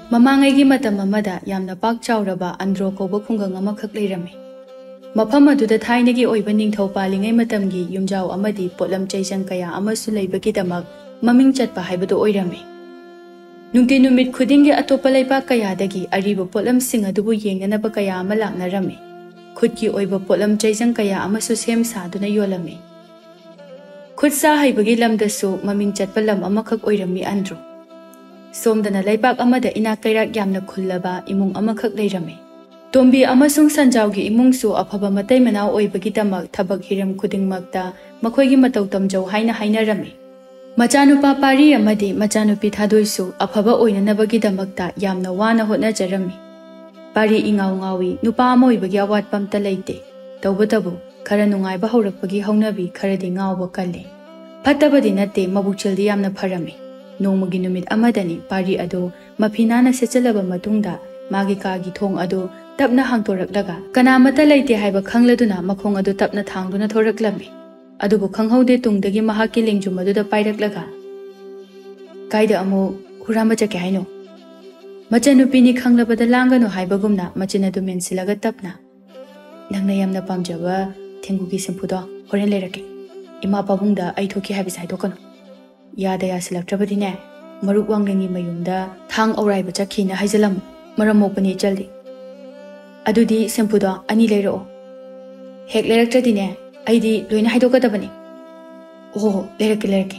ꯃꯃꯥꯡꯉꯩꯒꯤ ꯃꯇꯝ ꯑꯃꯗ ꯌꯥꯝꯅ ꯄꯥꯛ ꯆꯥꯎꯔꯕ ꯑꯟꯗ꯭ꯔꯣ ꯀꯧꯕ ꯈꯨꯡꯒꯪ ꯑꯃꯈꯛ ꯂꯩꯔꯝꯃꯤ꯫ ꯃꯐꯝ ꯑꯗꯨꯗ ꯊꯥꯏꯅꯒꯤ ꯑꯣꯏꯕ ꯅꯤꯡꯊꯧ ꯄꯥꯜꯂꯤꯉꯩ ꯃꯇꯝꯒꯤ ꯌꯨꯝꯖꯥꯎ ꯑꯃꯗꯤ ꯄꯣꯠꯂꯝ ꯆꯩꯆꯪ ꯀꯌꯥ ꯑꯃꯁꯨ ꯂꯩꯕꯒꯤꯗꯃꯛ ꯃꯃꯤꯡ ꯆꯠꯄ ꯍꯥꯏꯕꯗꯨ ꯑꯣꯏꯔꯝꯃꯤ꯫ ꯅꯨꯡꯇꯤ ꯅꯨꯃꯤꯠ ꯈꯨꯗꯤꯡꯒꯤ ꯑꯇꯣꯞꯄ ꯂꯩꯕꯥꯛ ꯀꯌꯥꯗꯒꯤ ꯑꯔꯤꯕ ꯄꯣꯠꯂꯝꯁꯤꯡ ꯑꯗꯨꯕꯨ ꯌꯦꯡꯅꯅꯕ ꯀꯌꯥ ꯑꯃ ꯂꯥꯛꯅꯔꯝꯃꯤ꯫ ꯈꯨꯠꯀꯤ ꯑꯣꯏꯕ ꯄꯣꯠꯂꯝ ꯆꯩꯆꯪ ꯀꯌꯥ ꯑꯃꯁꯨ ꯁꯦꯝ ꯁꯥꯗꯨꯅ ꯌꯣꯜꯂꯝꯃꯤ꯫ ꯈꯨꯠ ꯁꯥ ꯍꯩꯕꯒꯤ ꯂꯝꯗꯁꯨ ꯃꯃꯤꯡ ꯆꯠꯄ ꯂꯝ ꯑꯃꯈꯛ ꯑꯣꯏꯔꯝꯃꯤ ꯑꯟꯗ꯭ꯔꯣ꯫ ꯁꯣꯝꯗꯅ ꯂꯩꯕꯥꯛ ꯑꯃꯗ ꯏꯅꯥꯛ ꯀꯩꯔꯥꯛ ꯌꯥꯝꯅ ꯈꯨꯜꯂꯕ ꯏꯃꯨꯡ ꯑꯃꯈꯛ ꯂꯩꯔꯝꯃꯤ꯫ ꯇꯣꯝꯕꯤ ꯑꯃꯁꯨꯡ ꯁꯟꯖꯥꯎꯒꯤ ꯏꯃꯨꯡꯁꯨ ꯑꯐꯕ ꯃꯇꯩ ꯃꯅꯥꯎ ꯑꯣꯏꯕꯒꯤꯗꯃꯛ ꯊꯕꯛ ꯍꯤꯔꯝ ꯈꯨꯗꯤꯡꯃꯛꯇ ꯃꯈꯣꯏꯒꯤ ꯃꯇꯧ ꯇꯝꯖꯧ ꯍꯥꯏꯅ ꯍꯥꯏꯅꯔꯝꯃꯤ꯫ ꯃꯆꯥꯅꯨꯄꯥ ꯄꯥꯔꯤ ꯑꯃꯗꯤ ꯃꯆꯥꯅꯨꯄꯤ ꯊꯥꯗꯣꯏꯁꯨ ꯑꯐꯕ ꯑꯣꯏꯅꯅꯕꯒꯤꯗꯃꯛꯇ ꯌꯥꯝꯅ ꯋꯥꯅ ꯍꯣꯠꯅꯖꯔꯝꯃꯤ꯫ ꯄꯥꯔꯤ ꯏꯉꯥꯎ ꯉꯥꯎꯏ, ꯅꯨꯄꯥ ꯑꯃ ꯑꯣꯏꯕꯒꯤ ꯑꯋꯥꯠꯄ ꯑꯝꯇ ꯂꯩꯇꯦ꯫ ꯇꯧꯕꯇꯕꯨ ꯈꯔ ꯅꯨꯡꯉꯥꯏꯕ ꯍꯧꯔꯛꯄꯒꯤ ꯍꯧꯅꯕꯤ ꯈꯔꯗꯤ ꯉꯥꯎꯕ ꯀꯜꯂꯤ꯫ ꯐꯠꯇꯕꯗꯤ ꯅꯠꯇꯦ, ꯃꯕꯨꯛꯆꯦꯜꯗꯤ ꯌꯥꯝꯅ ꯐꯔꯝꯃꯤ꯫ ꯅꯣꯡꯃꯒꯤ ꯅꯨꯃꯤꯠ ꯑꯃꯗꯅꯤ ꯄꯥꯔꯤ ꯑꯗꯨ ꯃꯐꯤ ꯅꯥꯟꯅ ꯁꯦꯠꯆꯜꯂꯕ ꯃꯇꯨꯡꯗ ꯃꯥꯒꯤ ꯀꯥꯒꯤ ꯊꯣꯡ ꯑꯗꯨ ꯇꯞꯅ ꯍꯥꯡꯇꯣꯔꯛꯂꯒ ꯀꯅꯥꯃꯠꯇ ꯂꯩꯇꯦ ꯍꯥꯏꯕ ꯈꯪꯂꯗꯨꯅ ꯃꯈꯣꯡ ꯑꯗꯨ ꯇꯞꯅ ꯊꯥꯡꯗꯨꯅ ꯊꯣꯔꯛꯂꯝꯃꯤ꯫ ꯑꯗꯨꯕꯨ ꯈꯪꯍꯧꯗꯦ ꯇꯨꯡꯗꯒꯤ ꯃꯍꯥꯛꯀꯤ ꯂꯦꯡꯖꯨꯝ ꯑꯗꯨꯗ ꯄꯥꯏꯔꯛꯂꯒ, "ꯀꯥꯏꯗ ꯑꯃꯨꯛ ꯍꯨꯔꯥꯟꯕ ꯆꯠꯀꯦ ꯍꯥꯏꯅꯣ?" ꯃꯆꯟꯅꯨꯄꯤꯅꯤ ꯈꯪꯂꯕꯗ ꯂꯥꯡꯒꯅꯨ ꯍꯥꯏꯕꯒꯨꯝꯅ ꯃꯆꯤꯟ ꯑꯗꯨ ꯃꯦꯟꯁꯤꯜꯂꯒ ꯇꯞꯅ, "ꯅꯪꯅ ꯌꯥꯝꯅ ꯄꯥꯝꯖꯕ ꯊꯦꯡꯒꯨꯒꯤ ꯁꯦꯝꯄꯨꯗꯣ ꯍꯣꯔꯦꯟ ꯂꯩꯔꯛꯀꯦ꯫ ꯏꯃꯥ ꯄꯥꯕꯨꯡꯗ ꯑꯩ ꯊꯣꯛꯈꯤ ꯍꯥꯏꯕꯁꯦ ꯍꯥꯏꯗꯣꯛꯀꯅꯨ꯫ ꯌꯥꯗ ꯌꯥꯁꯤꯜꯂꯛꯇ꯭ꯔꯕꯗꯤꯅꯦ, ꯃꯔꯨꯞ ꯋꯥꯡꯂꯦꯟꯒꯤ ꯃꯌꯨꯝꯗ ꯊꯥꯡ ꯑꯧꯔꯥꯏꯕ ꯆꯠꯈꯤꯅ ꯍꯥꯏꯖꯜꯂꯝꯃꯨ꯫ ꯃꯔꯝ ꯃꯣꯛꯄꯅꯤ ꯏꯆꯜꯗꯤ꯫ ꯑꯗꯨꯗꯤ ꯁꯦꯝꯄꯨꯗꯣ 2 ꯂꯩꯔꯛꯑꯣ꯫ ꯍꯦꯛ ꯂꯩꯔꯛꯇ꯭ꯔꯗꯤꯅꯦ ꯑꯩꯗꯤ ꯂꯣꯏꯅ ꯍꯥꯏꯗꯣꯛꯀꯗꯕꯅꯤ." "ꯑꯣ, ꯂꯩꯔꯛꯀꯦ꯫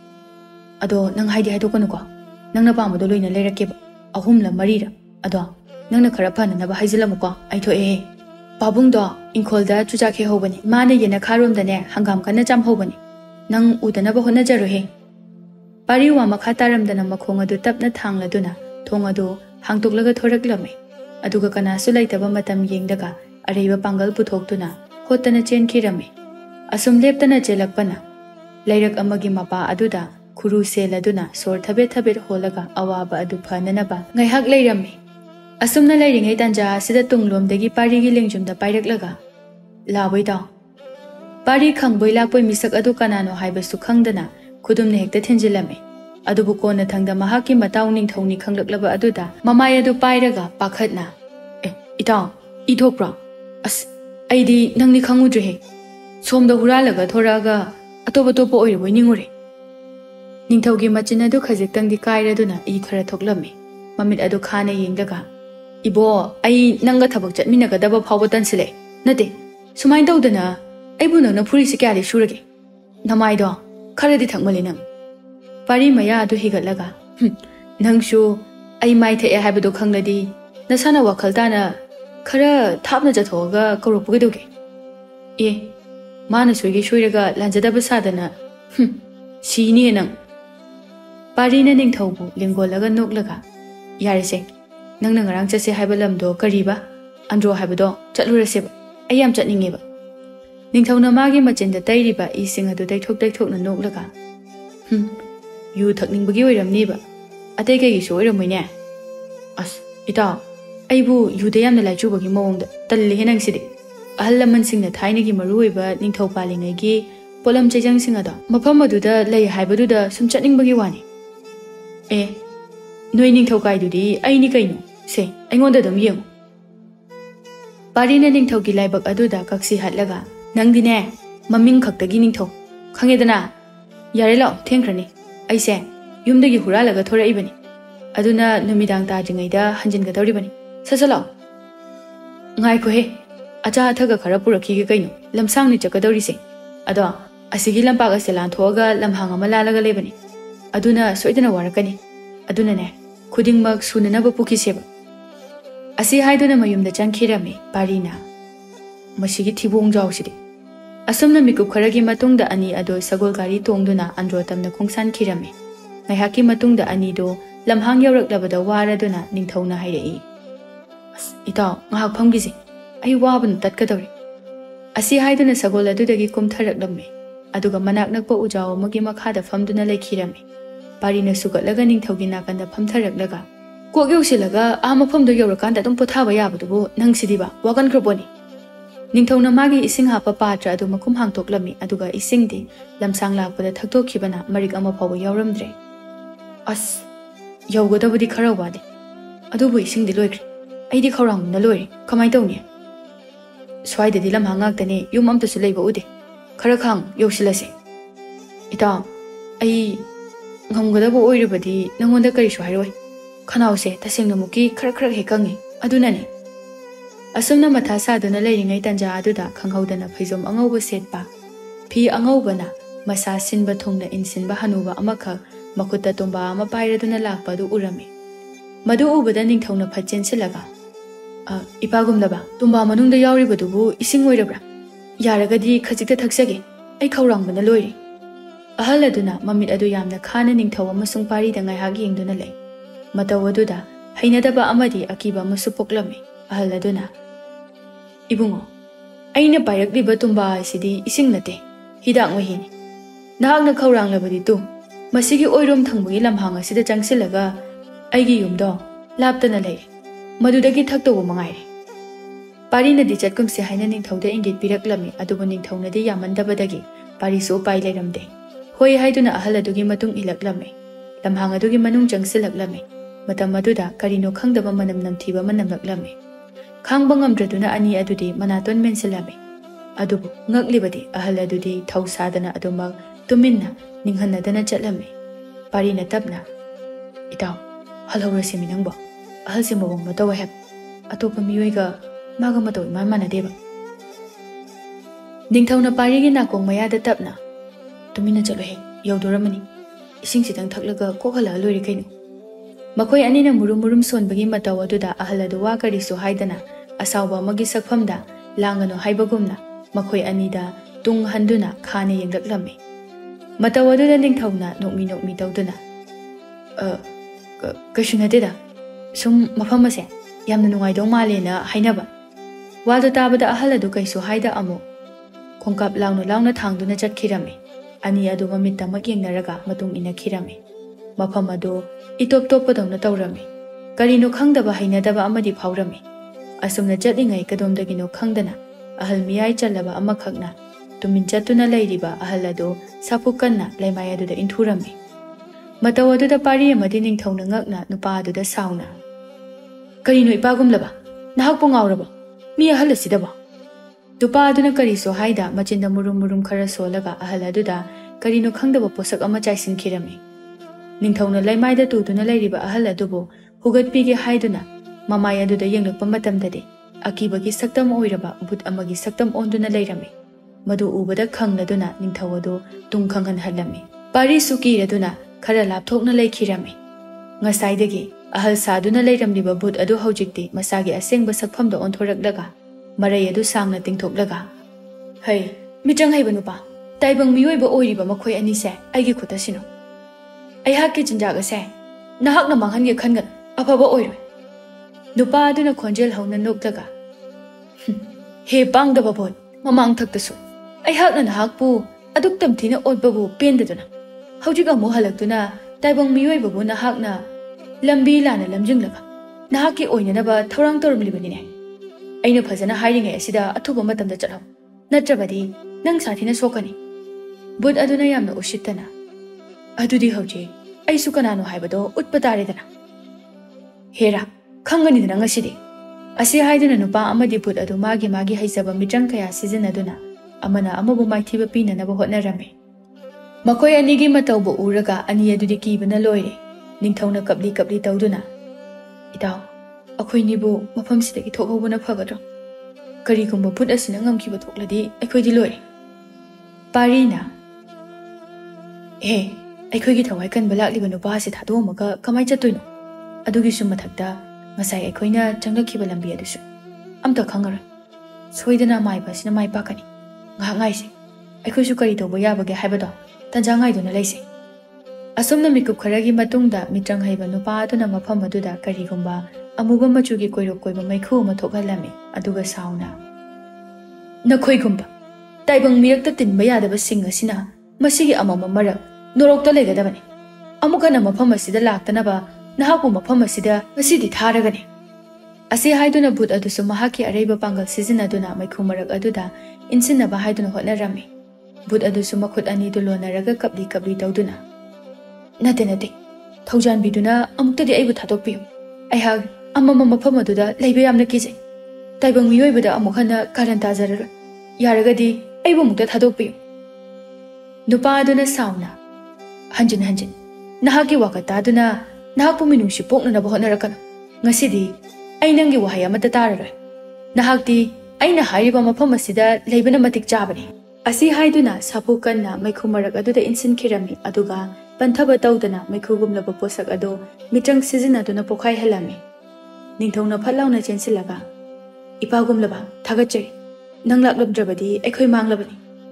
ꯑꯗꯣ ꯅꯪ ꯍꯥꯏꯗꯤ ꯍꯥꯏꯗꯣꯛꯀꯅꯨꯀꯣ꯫ ꯅꯪꯅ ꯄꯥꯝꯕꯗꯣ ꯂꯣꯏꯅ ꯂꯩꯔꯛꯀꯦꯕ, 3ꯂ 4ꯔ꯫ ꯑꯗꯣ ꯅꯪꯅ ꯈꯔ ꯐꯅꯅꯕ ꯍꯥꯏꯖꯤꯜꯂꯝꯃꯨꯀꯣ, ꯑꯩ ꯊꯣꯛꯑꯦꯍꯦ." ꯄꯥꯕꯨꯡꯗꯣ ꯏꯪꯈꯣꯜꯗ ꯆꯨꯖꯥꯛ ꯍꯦꯛꯍꯧꯕꯅꯤ, ꯃꯥꯅ ꯌꯦꯅꯈꯥꯔꯣꯝꯗꯅꯦ ꯍꯪꯒꯥꯝ ꯀꯟꯅ ꯆꯥꯝꯍꯧꯕꯅꯤ꯫ ꯅꯪ ꯎꯗꯅꯕ ꯍꯣꯠꯅꯖꯔꯣꯍꯦ꯫ ꯄꯥꯔꯤ ꯋꯥ ꯃꯈꯥ ꯇꯥꯔꯝꯗꯅ ꯃꯈꯣꯡ ꯑꯗꯨ ꯇꯞꯅ ꯊꯥꯡꯂꯗꯨꯅ ꯊꯣꯡ ꯑꯗꯨ ꯍꯥꯡꯇꯣꯛꯂꯒ ꯊꯣꯔꯛꯂꯝꯃꯤ꯫ ꯑꯗꯨꯒ ꯀꯅꯥꯁꯨ ꯂꯩꯇꯕ ꯃꯇꯝ ꯌꯦꯡꯂꯒ ꯑꯔꯩꯕ ꯄꯥꯡꯒꯜ ꯄꯨꯊꯣꯛꯇꯨꯅ ꯍꯣꯠꯇꯅ ꯆꯦꯟꯈꯤꯔꯝꯃꯤ꯫ ꯑꯁꯨꯝ ꯂꯦꯞꯇꯅ ꯆꯦꯜꯂꯛꯄꯅ ꯂꯩꯔꯛ ꯑꯃꯒꯤ ꯃꯄꯥ ꯑꯗꯨꯗ ꯈꯨꯔꯨ ꯁꯦꯜꯂꯗꯨꯅ ꯁꯣꯔ ꯊꯕꯦꯠ ꯊꯕꯦꯠ ꯍꯣꯜꯂꯒ ꯑꯋꯥꯕ ꯑꯗꯨ ꯐꯅꯅꯕ ꯉꯥꯏꯍꯥꯛ ꯂꯩꯔꯝꯃꯤ꯫ ꯑꯁꯨꯝꯅ ꯂꯩꯔꯤꯉꯩ ꯇꯥꯟꯖꯥ ꯑꯁꯤꯗ ꯇꯨꯡꯂꯣꯝꯗꯒꯤ ꯄꯥꯔꯤꯒꯤ ꯂꯦꯡꯖꯨꯝꯗ ꯄꯥꯏꯔꯛꯂꯒ, "ꯂꯥꯕꯣꯏ ꯇꯥꯎ." ꯄꯥꯔꯤ ꯈꯪꯕꯣꯏ ꯂꯥꯛꯄꯣꯏ ꯃꯤꯁꯛ ꯑꯗꯨ ꯀꯅꯥꯅꯣ ꯍꯥꯏꯕꯁꯨ ꯈꯪꯗꯅ ꯈꯨꯗꯨꯝꯅ ꯍꯦꯛꯇ ꯊꯤꯟꯖꯤꯜꯂꯝꯃꯤ꯫ ꯑꯗꯨꯕꯨ ꯀꯣꯟꯅ ꯊꯪꯗ ꯃꯍꯥꯛꯀꯤ ꯃꯇꯥꯎ ꯅꯤꯡꯊꯧꯅꯤ ꯈꯪꯂꯛꯂꯕ ꯑꯗꯨꯗ ꯃꯃꯥꯏ ꯑꯗꯨ ꯄꯥꯏꯔꯒ ꯄꯥꯈꯠꯅ, "ꯏꯇꯥꯎ, ꯏ ꯊꯣꯛꯄ꯭ꯔꯣ? ꯑꯁ, ꯑꯩꯗꯤ ꯅꯪꯅꯤ ꯈꯪꯉꯨꯗ꯭ꯔꯦꯍꯦ꯫ ꯁꯣꯝꯗ ꯍꯨꯔꯥꯜꯂꯒ ꯊꯣꯔꯛꯑꯒ ꯑꯇꯣꯞꯄ ꯑꯣꯏꯔꯕꯣꯏ ꯅꯤꯡꯉꯨꯔꯦ." ꯅꯤꯡꯊꯧꯒꯤ ꯃꯆꯤꯟ ꯑꯗꯨ ꯈꯖꯤꯛꯇꯪꯗꯤ ꯀꯥꯏꯔꯗꯨꯅ ꯏ ꯈꯔ ꯊꯣꯛꯂꯝꯃꯤ꯫ ꯃꯃꯤꯠ ꯑꯗꯨ ꯈꯥꯅ ꯌꯦꯡꯂꯒ, "ꯏꯕꯣ, ꯑꯩ ꯅꯪꯒ ꯊꯕꯛ ꯆꯠꯃꯤꯟꯅꯒꯗꯕ ꯐꯥꯎꯕ ꯇꯟꯁꯤꯜꯂꯛꯑꯦ꯫ ꯅꯠꯇꯦ, ꯁꯨꯃꯥꯏꯅ ꯇꯧꯗꯅ ꯑꯩꯕꯨ ꯅꯪꯅ ꯐꯨꯔꯤꯁꯤ ꯀꯌꯥꯗꯤ ꯁꯨꯔꯒꯦ? ꯅꯃꯥꯏꯗꯣ ꯈꯔꯗꯤ ꯊꯛꯃꯜꯂꯤ ꯅꯪ." ꯄꯥꯔꯤ ꯃꯌꯥ ꯑꯗꯨ ꯍꯤꯒꯠꯂꯒ, "ꯅꯪꯁꯨ ꯑꯩ ꯃꯥꯏ ꯊꯛꯑꯦ ꯍꯥꯏꯕꯗꯣ ꯈꯪꯂꯗꯤ ꯅꯁꯥꯅ ꯋꯥꯈꯜ ꯇꯥꯅ ꯈꯔ ꯊꯥꯞꯅ ꯆꯠꯊꯣꯛꯑꯒ ꯀꯧꯔꯛꯄ ꯀꯩꯗꯧꯒꯦ? ꯑꯦ, ꯃꯥꯅ ꯁꯣꯏꯔꯒ ꯂꯥꯟꯖꯗꯕ ꯁꯥꯗꯅ ꯁꯤꯅꯤꯍꯦ ꯅꯪ." ꯄꯥꯔꯤꯅ ꯅꯤꯡꯊꯧꯕꯨ ꯂꯦꯡꯒꯣꯜꯂꯒ ꯅꯣꯛꯂꯒ, "ꯌꯥꯔꯦꯁꯦ, ꯅꯪꯅ ꯉꯔꯥꯡ ꯆꯠꯁꯦ ꯍꯥꯏꯕ ꯂꯝꯗꯣ ꯀꯔꯤꯕ? ꯑꯟꯗ꯭ꯔꯣ ꯍꯥꯏꯕꯗꯣ, ꯆꯠꯂꯨꯔꯁꯦꯕ, ꯑꯩ ꯌꯥꯝ ꯆꯠꯅꯤꯡꯉꯦꯕ." ꯅꯤꯡꯊꯧꯅ ꯃꯥꯒꯤ ꯃꯆꯤꯟꯗ ꯇꯩꯔꯤꯕ ꯏꯁꯤꯡ ꯑꯗꯨ ꯇꯩꯊꯣꯛꯅ ꯅꯣꯛꯂꯒ, "ꯌꯨ ꯊꯛꯅꯤꯡꯕꯒꯤ ꯑꯣꯏꯔꯝꯅꯤꯕ, ꯑꯇꯩ ꯀꯩꯒꯤꯁꯨ ꯑꯣꯏꯔꯝꯃꯣꯏꯅꯦ? ꯑꯁ ꯏꯇꯥꯎ, ꯑꯩꯕꯨ ꯌꯨꯗ ꯌꯥꯝꯅ ꯂꯥꯏꯆꯨꯕꯒꯤ ꯃꯑꯣꯡꯗ ꯇꯜꯂꯤꯍꯦ ꯅꯪꯁꯤꯗꯤ꯫ ꯑꯍꯜ ꯂꯃꯟꯁꯤꯡꯅ ꯊꯥꯏꯅꯒꯤ ꯃꯔꯨꯑꯣꯏꯕ ꯅꯤꯡꯊꯧ ꯄꯥꯜꯂꯤꯉꯩꯒꯤ ꯄꯣꯠꯂꯝ ꯆꯩꯆꯪꯁꯤꯡ ꯑꯗꯣ ꯃꯐꯝ ꯑꯗꯨꯗ ꯂꯩ ꯍꯥꯏꯕꯗꯨꯗ ꯁꯨꯝ ꯆꯠꯅꯤꯡꯕꯒꯤ ꯋꯥꯅꯤ." "ꯑꯦ, ꯅꯣꯏ ꯅꯤꯡꯊꯧ ꯀꯥꯏꯗꯨꯗꯤ ꯑꯩꯅꯤ ꯀꯩꯅꯣ, ꯁꯦ ꯑꯩꯉꯣꯟꯗ ꯑꯗꯨꯝ ꯌꯦꯡꯉꯨ." ꯄꯥꯔꯤꯅ ꯅꯤꯡꯊꯧꯒꯤ ꯂꯥꯏꯕꯛ ꯑꯗꯨꯗ ꯀꯛꯁꯤ ꯍꯠꯂꯒ, "ꯅꯪꯗꯤꯅꯦ ꯃꯃꯤꯡ ꯈꯛꯇꯒꯤ ꯅꯤꯡꯊꯧ, ꯈꯪꯉꯦꯗꯅ? ꯌꯥꯔꯦ ꯂꯥꯛꯑꯣ, ꯊꯦꯡꯈ꯭ꯔꯅꯤ. ꯑꯩꯁꯦ ꯌꯨꯝꯗꯒꯤ ꯍꯨꯔꯥꯜꯂꯒ ꯊꯣꯔꯛꯏꯕꯅꯤ, ꯑꯗꯨꯅ ꯅꯨꯃꯤꯗꯥꯡ ꯇꯥꯗ꯭ꯔꯤꯉꯩꯗ ꯍꯟꯖꯤꯟꯒꯗꯧꯔꯤꯕꯅꯤ. ꯁꯠ ꯂꯥꯛꯑꯣ." "ꯉꯥꯏꯈꯣꯍꯦ, ꯑꯆꯥ ꯑꯊꯛꯒ ꯈꯔ ꯄꯨꯔꯛꯈꯤꯒꯦ ꯀꯩꯅꯣ, ꯂꯝꯁꯥꯡꯅꯤ ꯆꯠꯀꯗꯧꯔꯤꯁꯦ. ꯑꯗꯣ ꯑꯁꯤꯒꯤ ꯂꯝꯄꯥꯛ ꯑꯁꯦ ꯂꯥꯟꯊꯣꯛꯑꯒ ꯂꯝꯍꯥꯡ ꯑꯃ ꯂꯥꯜꯂꯒ ꯂꯩꯕꯅꯤ, ꯑꯗꯨꯅ ꯁꯣꯏꯗꯅ ꯋꯥꯔꯛꯀꯅꯤ. ꯑꯗꯨꯅꯅꯦ ꯈꯨꯗꯤꯡꯃꯛ ꯁꯨꯅꯅꯕ ꯄꯨꯈꯤꯁꯦꯕ." ꯑꯁꯤ ꯍꯥꯏꯗꯨꯅ ꯃꯌꯨꯝꯗ ꯆꯪꯈꯤꯔꯝꯃꯤ ꯄꯥꯔꯤꯅ꯫ ꯃꯁꯤꯒꯤ ꯊꯤꯕꯣꯡꯖꯥꯎꯁꯤꯗꯤ! ꯑꯁꯨꯝꯅ ꯃꯤꯀꯨꯞ ꯈꯔꯒꯤ ꯃꯇꯨꯡꯗ ꯑꯅꯤ ꯑꯗꯨ ꯁꯒꯣꯜ ꯒꯥꯔꯤ ꯇꯣꯡꯗꯨꯅ ꯑꯟꯗ꯭ꯔꯣ ꯇꯝꯅ ꯈꯣꯡꯁꯥꯟꯈꯤꯔꯝꯃꯤ꯫ ꯉꯥꯏꯍꯥꯛꯀꯤ ꯃꯇꯨꯡꯗ ꯑꯅꯤꯗꯨ ꯂꯝꯍꯥꯡ ꯌꯧꯔꯛꯂꯕꯗ ꯋꯥꯔꯗꯨꯅ ꯅꯤꯡꯊꯧꯅ ꯍꯥꯏꯔꯛꯏ, "ꯑꯁ ꯏꯇꯥꯎ, ꯉꯥꯏꯍꯥꯛ ꯐꯝꯈꯤꯁꯦ, ꯑꯩ ꯋꯥꯕꯅ ꯇꯠꯀꯗꯧꯔꯤ." ꯑꯁꯤ ꯍꯥꯏꯗꯨꯅ ꯁꯒꯣꯜ ꯑꯗꯨꯗꯒꯤ ꯀꯨꯝꯊꯔꯛꯂꯝꯃꯤ, ꯑꯗꯨꯒ ꯃꯅꯥꯛ ꯅꯛꯄ ꯎꯖꯥꯎ ꯑꯃꯒꯤ ꯃꯈꯥꯗ ꯐꯝꯗꯨꯅ ꯂꯩꯈꯤꯔꯝꯃꯤ꯫ ꯄꯥꯔꯤꯅ ꯁꯨꯒꯠꯂꯒ ꯅꯤꯡꯊꯧꯒꯤ ꯅꯥꯀꯟꯗ ꯐꯝꯊꯔꯛꯂꯒ, "ꯀꯣꯛ ꯌꯧꯁꯤꯜꯂꯒ ꯃꯐꯝꯗꯣ ꯌꯧꯔꯀꯥꯟꯗ ꯑꯗꯨꯝ ꯄꯣꯊꯥꯕ ꯌꯥꯕꯗꯨꯕꯨ ꯅꯪꯁꯤꯗꯤꯕ ꯋꯥꯒꯟꯈ꯭ꯔꯕꯣꯅꯤ." ꯅꯤꯡꯊꯧꯅ ꯃꯥꯒꯤ ꯏꯁꯤꯡ ꯍꯥꯞꯄ ꯄꯥꯇ꯭ꯔ ꯑꯗꯨ ꯃꯈꯨꯝ ꯍꯥꯡꯇꯣꯛꯂꯝꯃꯤ, ꯑꯗꯨꯒ ꯏꯁꯤꯡꯗꯤ ꯂꯝꯁꯥꯡ ꯂꯥꯛꯄꯗ ꯊꯛꯇꯣꯛꯈꯤꯕꯅ ꯃꯔꯤꯛ ꯑꯃ ꯐꯥꯎꯕ ꯌꯥꯎꯔꯝꯗ꯭ꯔꯦ꯫ "ꯑꯁ, ꯌꯧꯒꯗꯕꯗꯤ ꯈꯔ ꯋꯥꯠꯂꯤ, ꯑꯗꯨꯕꯨ ꯏꯁꯤꯡꯗꯤ ꯂꯣꯏꯈ꯭ꯔꯦ ꯑꯩꯗꯤ ꯈꯧꯔꯥꯡꯕꯅ ꯂꯣꯏꯔꯦ ꯀꯃꯥꯏ ꯇꯧꯅꯤ ꯁ꯭ꯋꯥꯏꯗꯗꯤ ꯂꯝꯍꯥꯡ ꯉꯥꯛꯇꯅꯦ ꯌꯨꯝ ꯑꯝꯇꯁꯨ ꯂꯩꯕ ꯎꯗꯦ ꯈꯔ ꯈꯥꯡ ꯌꯧꯁꯤꯜꯂꯁꯤ ꯏꯇꯥꯎ ꯑꯩ ꯉꯝꯒꯗꯕ ꯑꯣꯏꯔꯕꯗꯤ ꯅꯉꯣꯟꯗ ꯀꯔꯤꯁꯨ ꯍꯥꯏꯔꯣꯏ ꯈꯅꯥꯎꯁꯦ ꯇꯁꯦꯡꯅꯃꯨꯛꯀꯤ ꯈꯔ ꯍꯦꯛ ꯀꯪꯉꯤ ꯑꯗꯨꯅꯅꯤ ꯑꯁꯨꯝꯅ ꯃꯊꯥ ꯁꯥꯗꯨꯅ ꯂꯩꯔꯤꯉꯩ ꯇꯟꯖꯥ ꯑꯗꯨꯗ ꯈꯪꯍꯧꯗꯅ ꯐꯩꯖꯣꯝ ꯑꯉꯧꯕ ꯁꯦꯠꯄ ꯐꯤ ꯑꯉꯧꯕꯅ ꯃꯁꯥ ꯁꯤꯟꯕ ꯊꯨꯡꯅ ꯏꯟꯁꯤꯟꯕ ꯍꯅꯨꯕ ꯑꯃꯈꯛ ꯃꯈꯨꯠꯇ ꯇꯨꯝꯕꯥ ꯑꯃ ꯄꯥꯏꯔꯗꯨꯅ ꯂꯥꯛꯄ ꯑꯗꯨ ꯎꯔꯝꯃꯤ ꯃꯗꯨ ꯎꯕꯗ ꯅꯤꯡꯊꯧꯅ ꯐꯠ ꯆꯦꯟꯁꯤꯜꯂꯒ ꯏꯄꯥꯒꯨꯝꯂꯕ ꯇꯨꯝꯕꯥ ꯃꯅꯨꯡꯗ ꯌꯥꯎꯔꯤꯕꯗꯨꯕꯨ ꯏꯁꯤꯡ ꯑꯣꯏꯔꯕ꯭ꯔꯥ ꯌꯥꯔꯒꯗꯤ ꯈꯖꯤꯛꯇ ꯊꯛꯆꯒꯦ ꯑꯩ ꯈꯧꯔꯥꯡꯕꯅ ꯂꯣꯏꯔꯦ ꯑꯍꯜ ꯑꯗꯨꯅ ꯃꯃꯤꯠ ꯑꯗꯨ ꯌꯥꯝꯅ ꯈꯥꯅ ꯅꯤꯡꯊꯧ ꯑꯃꯁꯨꯡ ꯄꯥꯔꯤꯗ ꯉꯥꯏꯍꯥꯛ ꯌꯦꯡꯗꯨꯅ ꯂꯩ ꯃꯇꯧ ꯑꯗꯨꯗ ꯍꯩꯅꯗꯕ ꯑꯃꯗꯤ ꯑꯀꯤꯕ ꯑꯃꯁꯨ ꯄꯣꯛꯂꯝꯃꯤ ꯑꯍꯜ ꯑꯗꯨꯅ ꯏꯕꯨꯡꯉꯣ ꯑꯩꯅ ꯄꯥꯏꯔꯛꯂꯤꯕ ꯇꯨꯝꯕꯥ ꯑꯁꯤꯗꯤ ꯏꯁꯤꯡ ꯅꯠꯇꯦ ꯍꯤꯗꯥꯛ ꯃꯍꯤꯅꯤ ꯅꯍꯥꯛꯅ ꯈꯧꯔꯥꯡꯂꯕꯗꯤ ꯇꯨ ꯃꯁꯤꯒꯤ ꯑꯣꯏꯔꯣꯝ ꯊꯪꯕꯒꯤ ꯂꯝꯍꯥꯡ ꯑꯁꯤꯗ ꯆꯪꯁꯤꯜꯂꯒ ꯑꯩꯒꯤ ꯌꯨꯝꯗꯣ ꯂꯥꯞꯇꯅ ꯂꯩ ꯃꯗꯨꯗꯒꯤ ꯊꯛꯇꯧꯕ ꯃꯉꯥꯏꯔꯦ ꯄꯥꯔꯤꯅꯗꯤ ꯆꯠꯀꯨꯝꯁꯤ ꯍꯥꯏꯅ ꯅꯤꯡꯊꯧꯗ ꯏꯪꯒꯤꯠ ꯄꯤꯔꯛꯂꯝꯃꯤ ꯑꯗꯨꯕꯨ ꯅꯤꯡꯊꯧꯅꯗꯤ ꯌꯥꯃꯟꯗꯕꯗꯒꯤ ꯄꯥꯔꯤꯁꯨ ꯎꯄꯥꯏ ꯂꯩꯔꯝꯗꯦ ꯍꯣꯏ ꯍꯥꯏꯗꯨꯅ ꯑꯍꯜ ꯑꯗꯨꯒꯤ ꯃꯇꯨꯡ ꯏꯜꯂꯛꯂꯝꯃꯤ ꯂꯝꯍꯥꯡ ꯑꯗꯨꯒꯤ ꯃꯅꯨꯡ ꯆꯪꯁꯤꯜꯂꯛꯂꯝꯃꯤ ꯃꯇꯝ ꯑꯗꯨꯗ ꯀꯔꯤꯅꯣ ꯈꯪꯗꯕ ꯃꯅꯝ ꯅꯝꯊꯤꯕ ꯑꯃ ꯅꯝꯂꯛꯂꯝꯃꯤ ꯈꯥꯡꯕ ꯉꯝꯗ꯭ꯔꯗꯨꯅ ꯑꯅꯤ ꯑꯗꯨꯗꯤ ꯃꯅꯥꯇꯣꯟ ꯃꯦꯟꯁꯤꯜꯂꯝꯃꯤ ꯑꯗꯨꯕꯨ ꯉꯛꯂꯤꯕꯗꯤ ꯑꯍꯜ ꯑꯗꯨꯗꯤ ꯊꯧ ꯁꯥꯗꯅ ꯑꯗꯨꯃꯛ ꯇꯨꯃꯤꯟꯅ ꯅꯤꯡꯍꯟꯅꯗꯅ ꯆꯠꯂꯝꯃꯤ ꯄꯥꯔꯤꯅ ꯇꯞꯅ ꯏꯇꯥꯎ ꯍꯜꯍꯧꯔꯁꯤꯃꯤ ꯅꯪꯕꯣ ꯑꯍꯜꯁꯦ ꯃꯑꯣꯡ ꯃꯇꯧ ꯍꯥꯏꯕ ꯑꯇꯣꯞꯄ ꯃꯤꯑꯣꯏꯒ ꯃꯥꯒ ꯃꯇꯧ ꯏꯃꯥꯟ ꯃꯥꯟꯅꯗꯦꯕ ꯅꯤꯡꯊꯧꯅ ꯄꯥꯔꯤꯒꯤ ꯅꯥꯀꯣꯡ ꯃꯌꯥꯗ ꯇꯞꯅ ꯇꯨꯃꯤꯟꯅ ꯆꯠꯂꯣꯍꯦ ꯌꯧꯗꯣꯔꯝꯃꯅꯤ ꯏꯁꯤꯡꯁꯤꯇꯪ ꯊꯛꯂꯒ ꯀꯣꯛ ꯍꯜꯂꯛꯑ ꯂꯣꯏꯔꯦ ꯀꯩꯅꯣ ꯃꯈꯣꯏ ꯑꯅꯤꯅ ꯃꯨꯔꯨꯝ ꯁꯣꯟꯕꯒꯤ ꯃꯇꯧ ꯑꯗꯨꯗ ꯑꯍꯜ ꯑꯗꯨ ꯋꯥ ꯀꯔꯤꯁꯨ ꯍꯥꯏꯗꯅ ꯑꯁꯥꯎꯕ ꯑꯃꯒꯤ ꯁꯛꯐꯝꯗ ꯂꯥꯡꯒꯅꯨ ꯍꯥꯏꯕꯒꯨꯝꯅ ꯃꯈꯣꯏ ꯑꯅꯤꯗ ꯇꯨꯡ ꯍꯟꯗꯨꯅ ꯈꯥꯅ ꯌꯦꯡꯂꯛꯂꯝꯃꯤ ꯃꯇꯧ ꯑꯗꯨꯗ ꯅꯤꯡꯊꯧꯅ ꯅꯣꯛꯃꯤ ꯇꯧꯗꯨꯅ ꯀꯩꯁꯨ ꯅꯠꯇꯦꯗ ꯁꯨꯝ ꯃꯐꯝ ꯑꯁꯦ ꯌꯥꯝꯅ ꯅꯨꯡꯉꯥꯏꯗꯧ ꯃꯥꯜꯂꯦꯅ ꯍꯥꯏꯅꯕ ꯋꯥꯗꯨ ꯇꯥꯕꯗ ꯑꯍꯜ ꯑꯗꯨ ꯀꯩꯁꯨ ꯍꯥꯏꯗ ꯑꯃꯨꯛ ꯈꯣꯡꯀꯥꯞ ꯂꯥꯎꯅ ꯊꯥꯡꯗꯨꯅ ꯆꯠꯈꯤꯔꯝꯃꯤ ꯑꯅꯤ ꯑꯗꯨ ꯃꯃꯤꯠꯇꯃꯛ ꯌꯦꯡꯅꯔꯒ ꯃꯇꯨꯡ ꯏꯟꯅꯈꯤꯔꯝꯃꯤ ꯃꯐꯝ ꯑꯗꯨ ꯏꯇꯣꯞ ꯇꯣꯞꯄꯗꯧꯅ ꯇꯧꯔꯝꯃꯤ ꯀꯔꯤꯅꯣ ꯈꯪꯗꯕ ꯍꯩꯅꯗꯕ ꯑꯃꯗꯤ ꯐꯥꯎꯔꯝꯃꯤ ꯑꯁꯨꯝꯅ ꯆꯠꯂꯤꯉꯩ ꯀꯗꯣꯝꯗꯒꯤꯅꯣ ꯈꯪꯗꯅ ꯑꯍꯜ ꯃꯤꯌꯥꯏ ꯆꯜꯂꯕ ꯑꯃꯈꯛꯅ ꯇꯨꯃꯤꯟ ꯆꯠꯇꯨꯅ ꯂꯩꯔꯤꯕ ꯑꯍꯜ ꯑꯗꯨ ꯁꯥꯐꯨ ꯀꯟꯅ ꯂꯩꯃꯥꯏ ꯑꯗꯨꯗ ꯏꯟꯊꯨꯔꯝꯃꯤ ꯃꯇꯧ ꯑꯗꯨꯗ ꯄꯥꯔꯤ ꯑꯃꯗꯤ ꯅꯤꯡꯊꯧꯅ ꯉꯛꯅ ꯅꯨꯄꯥ ꯑꯗꯨꯗ ꯁꯥꯎꯅ ꯀꯔꯤꯅꯣ ꯏꯄꯥꯒꯨꯝꯂꯕ ꯅꯍꯥꯛꯄꯨ ꯉꯥꯎꯔꯕ ꯃꯤ ꯑꯍꯜ ꯑꯁꯤꯗꯕ ꯅꯨꯄꯥ ꯑꯗꯨꯅ ꯀꯔꯤꯁꯨ ꯍꯥꯏꯗ ꯃꯆꯤꯟꯗ ꯃꯨꯔꯨꯝ ꯈꯔ ꯁꯣꯜꯂꯒ ꯑꯍꯜ ꯑꯗꯨꯗ ꯀꯔꯤꯅꯣ ꯈꯪꯗꯕ ꯄꯣꯠꯁꯛ ꯑꯃ ꯆꯥꯏꯁꯤꯟꯈꯤꯔꯝꯃꯤ ꯅꯤꯡꯊꯧꯅ ꯂꯩꯃꯥꯏꯗ ꯇꯨꯗꯨꯅ ꯂꯩꯔꯤꯕ ꯑꯍꯜ ꯑꯗꯨꯕꯨ ꯍꯨꯒꯠꯄꯤꯒꯦ ꯍꯥꯏꯗꯨꯅ ꯃꯃꯥꯏ ꯑꯗꯨꯗ ꯌꯦꯡꯂꯛꯄ ꯃꯇꯝꯗꯗꯤ ꯑꯀꯤꯕꯒꯤ ꯁꯛꯇꯝ ꯑꯣꯏꯔꯕ ꯕꯨꯠ ꯑꯃꯒꯤ ꯁꯛꯇꯝ ꯑꯣꯟꯗꯨꯅ ꯂꯩꯔꯝꯃꯤ ꯃꯗꯨ ꯎꯕꯗ ꯈꯪꯂꯗꯨꯅ ꯅꯤꯡꯊꯧ ꯑꯗꯨ ꯇꯨꯡ ꯈꯪꯍꯟꯍꯜꯂꯝꯃꯤ ꯄꯥꯔꯤꯁꯨ ꯀꯤꯔꯗꯨꯅ ꯈꯔ ꯂꯥꯞꯊꯣꯛꯅ ꯂꯩꯈꯤꯔꯝꯃꯤ ꯉꯁꯥꯏꯗꯒꯤ ꯑꯍꯜ ꯁꯥꯗꯨꯅ ꯂꯩꯔꯝꯂꯤꯕ ꯕꯨꯠ ꯑꯗꯨ ꯍꯧꯖꯤꯛꯇꯤ ꯃꯁꯥꯒꯤ ꯑꯁꯦꯡꯕ ꯁꯛꯐꯝꯗ ꯑꯣꯟꯊꯣꯔꯛꯂꯒ ꯃꯔꯩ ꯑꯗꯨ ꯁꯥꯡꯅ ꯇꯤꯡꯊꯣꯛꯂꯒ ꯍꯩ ꯃꯤꯆꯪ ꯍꯩꯕ ꯅꯨꯄꯥ ꯇꯥꯏꯕꯪ ꯃꯤꯑꯣꯏꯕ ꯑꯣꯏꯔꯤꯕ ꯃꯈꯣꯏ ꯑꯅꯤꯁꯦ ꯑꯩꯒꯤ ꯈꯨꯠꯇ ꯁꯤꯅꯣ ꯑꯩꯍꯥꯛꯀꯤ ꯆꯤꯟꯖꯥꯛ ꯑꯁꯦ ꯅꯍꯥꯛꯅ ꯃꯥꯡꯍꯟꯒꯦ ꯈꯟꯒꯅꯨ ꯑꯐꯕ ꯑꯣꯏꯔꯣꯏ ꯅꯨꯄꯥ ꯑꯗꯨꯅ ꯈꯣꯟꯖꯦꯜ ꯍꯧꯅ ꯅꯣꯛꯂꯒ ꯍꯦ ꯄꯥꯡꯗꯕ ꯕꯣꯠ ꯃꯃꯥꯡ ꯊꯛꯇꯁꯨ ꯑꯩꯍꯥꯛꯅ ꯅꯍꯥꯛꯄꯨ ꯑꯗꯨꯛ ꯇꯝꯊꯤꯅ ꯑꯣꯠꯄꯕꯨ ꯄꯦꯟꯗꯗꯨꯅ ꯍꯧꯖꯤꯛ ꯑꯃꯨꯛ ꯍꯜꯂꯛꯇꯨꯅ ꯇꯥꯏꯕꯪ ꯃꯤꯑꯣꯏꯕꯕꯨ ꯅꯍꯥꯛꯅ ꯂꯝꯕꯤ ꯂꯥꯟꯅ ꯂꯝꯖꯤꯡꯂꯒ ꯅꯍꯥꯛꯀꯤ ꯑꯣꯏꯅꯅꯕ ꯊꯧꯔꯥꯡ ꯇꯧꯔꯝꯂꯤꯕꯅꯤꯅꯦ ꯑꯩꯅ ꯐꯖꯅ ꯍꯥꯏꯔꯤꯉꯩ ꯑꯁꯤꯗ ꯑꯊꯨꯕ ꯃꯇꯝꯗ ꯆꯠꯍꯧ ꯅꯠꯇ꯭ꯔꯕꯗꯤ ꯅꯪ ꯁꯥꯊꯤꯅ ꯁꯣꯛꯀꯅꯤ ꯕꯨꯠ ꯑꯗꯨꯅ ꯌꯥꯝꯅ ꯎꯁꯤꯠꯇꯅ ꯑꯗꯨꯗꯤ ꯍꯧꯖꯤꯛ ꯑꯩꯁꯨ ꯀꯅꯥꯅꯣ ꯍꯥꯏꯕꯗꯣ ꯎꯠꯄ ꯇꯥꯔꯦꯗꯅ ꯍꯦꯔꯥ ꯈꯪꯒꯅꯤꯗꯅ ꯉꯁꯤꯗꯤ ꯑꯁꯤ ꯍꯥꯏꯗꯨꯅ ꯅꯨꯄꯥ ꯑꯃꯗꯤ ꯕꯨꯠ ꯑꯗꯨ ꯃꯥꯒꯤ ꯍꯩꯖꯕ ꯃꯤꯇ꯭ꯔꯪ ꯀꯌꯥ ꯁꯤꯖꯤꯟꯅꯗꯨꯅ ꯑꯃꯅ ꯑꯃꯕꯨ ꯃꯥꯏꯊꯤꯕ ꯄꯤꯅꯅꯕ ꯍꯣꯠꯅꯔꯝꯃꯤ ꯃꯈꯣꯏ ꯑꯅꯤꯒꯤ ꯃꯇꯧꯕꯨ ꯎꯔꯒ ꯑꯅꯤ ꯑꯗꯨꯗꯤ ꯀꯤꯕꯅ ꯂꯣꯏꯔꯦ ꯅꯤꯡꯊꯧꯅ ꯀꯞꯂꯤ ꯇꯧꯗꯨꯅ ꯏꯇꯥꯎ ꯑꯩꯈꯣꯏꯅꯤꯕꯨ ꯃꯐꯝꯁꯤꯗꯒꯤ ꯊꯣꯛꯍꯧꯕꯅ ꯐꯒꯗ꯭ꯔꯣ ꯀꯔꯤꯒꯨꯝꯕ ꯕꯨꯠ ꯑꯁꯤꯅ ꯉꯝꯈꯤꯕ ꯊꯣꯛꯂꯗꯤ ꯑꯩꯈꯣꯏꯗꯤ ꯂꯣꯏꯔꯦ ꯄꯥꯔꯤꯅ ꯑꯩꯈꯣꯏꯒꯤ ꯊꯋꯥꯏ ꯀꯟꯕ ꯂꯥꯛꯂꯤꯕ ꯅꯨꯄꯥ ꯑꯁꯤ ꯊꯥꯗꯣꯛꯑꯝꯃꯒ ꯀꯃꯥꯏ ꯆꯠꯇꯣꯏꯅꯣ ꯑꯗꯨꯒꯤꯁꯨ ꯃꯊꯛꯇ ꯉꯁꯥꯏ ꯑꯩꯈꯣꯏꯅ ꯆꯪꯂꯛꯈꯤꯕ ꯂꯝꯕꯤ ꯑꯗꯨꯁꯨ ꯑꯝꯇ ꯈꯪꯉꯔꯣꯏ ꯁꯣꯏꯗꯅ ꯃꯥꯏꯕ ꯑꯁꯤꯅ ꯃꯥꯏ ꯄꯥꯛꯀꯅꯤ ꯉꯥꯏꯍꯥꯛ ꯉꯥꯏꯁꯤ ꯑꯩꯈꯣꯏꯁꯨ ꯀꯔꯤ ꯇꯧꯕ ꯌꯥꯕꯒꯦ ꯍꯥꯏꯕꯗꯣ ꯇꯟꯖꯥ ꯉꯥꯏꯗꯨꯅ ꯂꯩꯁꯤ ꯑꯁꯨꯝꯅ ꯃꯤꯀꯨꯞ ꯈꯔꯒꯤ ꯃꯇꯨꯡꯗ ꯃꯤꯇ꯭ꯔꯪ ꯍꯩꯕ ꯅꯨꯄꯥ ꯑꯗꯨꯅ ꯃꯐꯝ ꯑꯗꯨꯗ ꯀꯔꯤꯒꯨꯝꯕ ꯑꯃꯨꯕ ꯃꯆꯨꯒꯤ ꯀꯣꯏꯔꯣꯛ ꯀꯣꯏꯕ ꯃꯩꯈꯨ ꯑꯃ ꯊꯣꯛꯍꯜꯂꯝꯃꯤ ꯑꯗꯨꯒ ꯁꯥꯎꯅ ꯅꯈꯣꯏꯒꯨꯝꯕ ꯇꯥꯏꯕꯪ ꯃꯤꯔꯛꯇ ꯇꯤꯟꯕ ꯌꯥꯗꯕꯁꯤꯡ ꯑꯁꯤꯅ ꯃꯁꯤꯒꯤ ꯑꯃꯃꯝ ꯃꯔꯛ ꯅꯣꯔꯣꯛꯇ ꯂꯩꯒꯗꯕꯅꯤ ꯑꯃꯨꯛ ꯍꯟꯅ ꯃꯐꯝ ꯑꯁꯤꯗ ꯂꯥꯛꯇꯅꯕ ꯅꯍꯥꯛꯄꯨ ꯃꯐꯝ ꯑꯁꯤꯗ ꯉꯁꯤꯗꯤ ꯊꯥꯔꯒꯅꯤ ꯑꯁꯤ ꯍꯥꯏꯗꯨꯅ ꯕꯨꯠ ꯑꯗꯨꯁꯨ ꯃꯍꯥꯛꯀꯤ ꯑꯔꯩꯕ ꯄꯥꯡꯒꯜ ꯁꯤꯖꯤꯟꯅꯗꯨꯅ ꯃꯩꯈꯨ ꯃꯔꯛ ꯑꯗꯨꯗ ꯏꯟꯁꯤꯟꯅꯕ ꯍꯥꯏꯗꯨꯅ ꯍꯣꯠꯅꯔꯝꯃꯤ ꯕꯨꯠ ꯑꯗꯨꯁꯨ ꯃꯈꯨꯠ ꯑꯅꯤꯗꯨ ꯂꯣꯟꯅꯔꯒ ꯀꯞꯂꯤ ꯇꯧꯗꯨꯅ ꯅꯠꯇꯦ ꯊꯧꯖꯥꯟꯕꯤꯗꯨꯅ ꯑꯃꯨꯛꯇꯗꯤ ꯑꯩꯕꯨ ꯊꯥꯗꯣꯛꯄꯤꯌꯨ मफम अदुदा लैबा यामना किजै ताइबंग मियोइबदा अमुक हन्ना कारण ताजरर यारगदी अइबो मुक्ता थादोकपियु नुपा अदुना साउना हंजिन हंजिन नहाकी वाकता अदुना नहाकपु मिनुंगसि पोकननबा होनरकन ngасidi ai nangi wahai amata tararoi nahakti aina hairiba mafam asida leibana matik chabani asi haiduna sapu kanna maikhumarak aduda insin khirami aduga panthaba tawdana maikhugumlaba posak ado mitrang sizina duna pokhai helami ningthongna phatlauna chensilaga ipagumlaba thagachai nanglaklamdrabadi aikhoi manglabani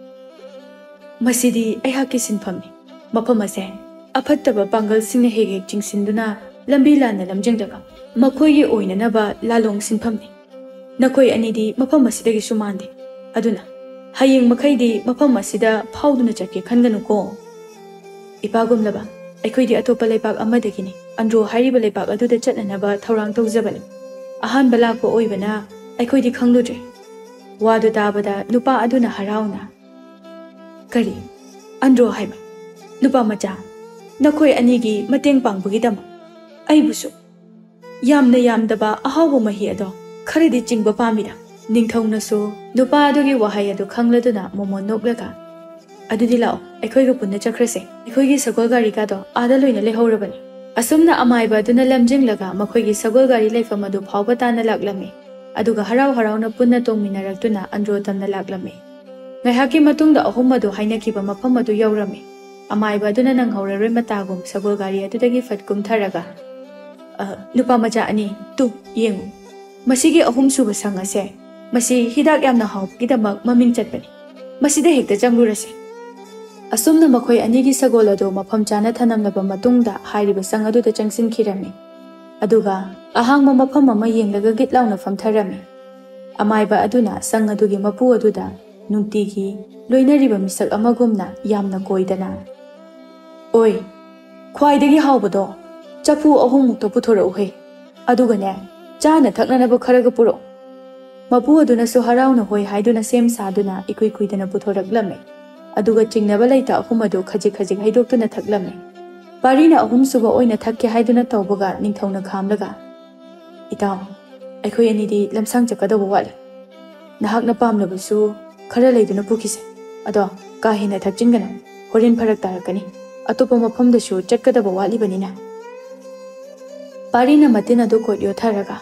masidi ai hakki sinphamni mafam ase afattaba pangal singna hege chingsinduna lambi lana lamjingdaga मखोई ओइननबा लालोंग सिनफमनि नखोई अनिदि मफम असिदगी सुमांदे अदुना हयेंग मखैदि मफम असिदा फाउदुना चके खनगनुको इपागुमलबा अखोइदि अतोपा लेपाक अमदगिनि अंड्रो हाइरिबा लेपाक अदुदा चटननबा थौरांग तौजबनि अहान बलाको ओइबना अखोइदि खंगलुद्रे वादु ताबदा नुपा अदुना हराउना करी अंड्रो हाइबा नुपा मचा नखोई अनिगी मतेंग पांगबगिदम अइबुसु यामना यामदबा अहावो मही अदो खरदि चिंगबा पामिदा निंगथौनसु नुपा अदुगी वहाय अदु खंगलदुना मोमो नोकलगा अदुदि लाओ अखोइगा पुन्ना चख्रसे अखोइगी सगोल गाड़ी कादो आदा लोइना लेहौरबनि असुमना अमाइबा अदुना लमजिंगलगा मखोइगी सगोल गाड़ी लेफम अदु फावबा ताना लाक्लमे अदुगा हराव हरावना पुन्ना तोंगमिनारक्तुना अंड्रो तमना लाक्लमे ngaihakki matungda ahum adu hainakiba mafam adu yaurame amaiba aduna nanghaureroy matagum sagol gari adudagi fatkum tharaga नुपा मचा अनी तु येंगु मसीगी अहुम सुब संग असे मसी हिदाक यामना हाउबगिदमक ममिंग चटपनि मसीदा हेक्ता चंगुरसे असुमना मखोय अनीगी सगोल अदो मफम चाना थनमलबा मतुंगदा हाइरिबा संग अदुदा चंगसिनखिरमे अदुगा अहांगमा मफम अमा येंगलगा गितलाउना फमथरमे अमाइबा अदुना संग अदुगी मपु अदुदा नुंतिगी लोइनरिबा मिसक अमगुमना यामना कोइदना ओय ख्वाइदगी हाउबदो चफू अहुम मुक्तो पुथोरउहे अदुगने चाना थकननबो खरग पुरो मपु अदुनसु हराउना होय हाइदुना सेम सादुना इकुइ कुइदना पुथोरक्लमे अदुगा चिंगनबा लैता अहुम अदु खजिक खजिक हाइदोक्तुना थकलमे पारिना अहुम सुबा ओइना थक्के हाइदुना तौबगा निंगथौना खामलगा इताव अखोय अनिदि लमसांग चकदबो वाले नहाकना पामलबसु खरा लैदुना पुखिसे अदो काहेना थकचिनगना होरेन फरक तारकनी अतोपा मफमदसु चटकदबो वालिबनिना पारीना मतिन अदु कोड्यो थरगा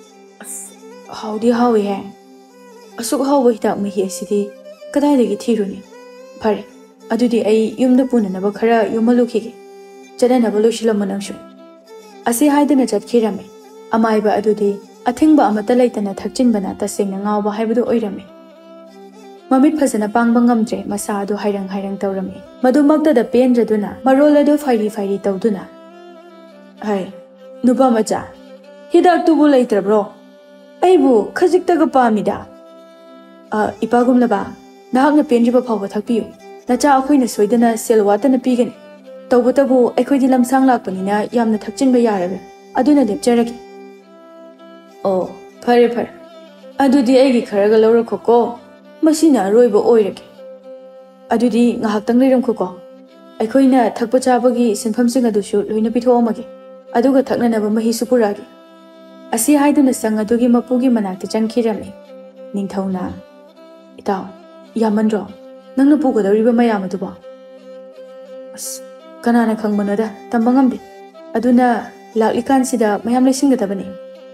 हाउदी हावे है असुक हाव हिदाक मही असिदि कदाइदगी थिरुनी फरे अदुदि अई युमदा पुननबा खरा युमलुखिगे चदनबा लोइसिलम नंगसु असे हाइदना चटखिरमे अमाइबा अदुदि अथिंगबा अमता लैतना थकचिनबना तसेंगना ngaवबा हाइबदु ओइरमे ममित फजना पांगबा ngamdre मसा अदु हाइरंग हाइरंग तौरमे मदुमक्तदा पेनद्रदुना मरोल अदु फाइरी फाइरी तौदुना हाय नुपा मचा हिदाक तुबु लैत्रब्रो अइबु खजिक्तगा पामिदा इपागुमलबा नाहकना पेनजिबा फावबा थकपियु नचा अखोइना सोइदना सेलवातना पीगनी तौबतबु अखोइदि लमसांग लाक्पनिना यामना थकचिनबा यारबे अदुना लेपचरगी ओ फरे फरे अदुदि अइगी खरगा लौरखोको मसिना रोइबा ओइरगे अदुदि ngahaktang leramkhoko अखोइना थकपा चाबगी सिनफमसिंग अदुसु लोइना पिथोअमगे अदुगा थकननबा मही सुपुरागी असी हाइदुना संग अदुगी मपुगी मनाक्ता चंखिरमे निंगथौना इताव यामनरो नंगना पुगदौरिबा मयाम अदुबो अस कनाना खंगबनोदा तंबा ngamde अदुना लाक्लिकानसिदा मयाम लेसिंगदबने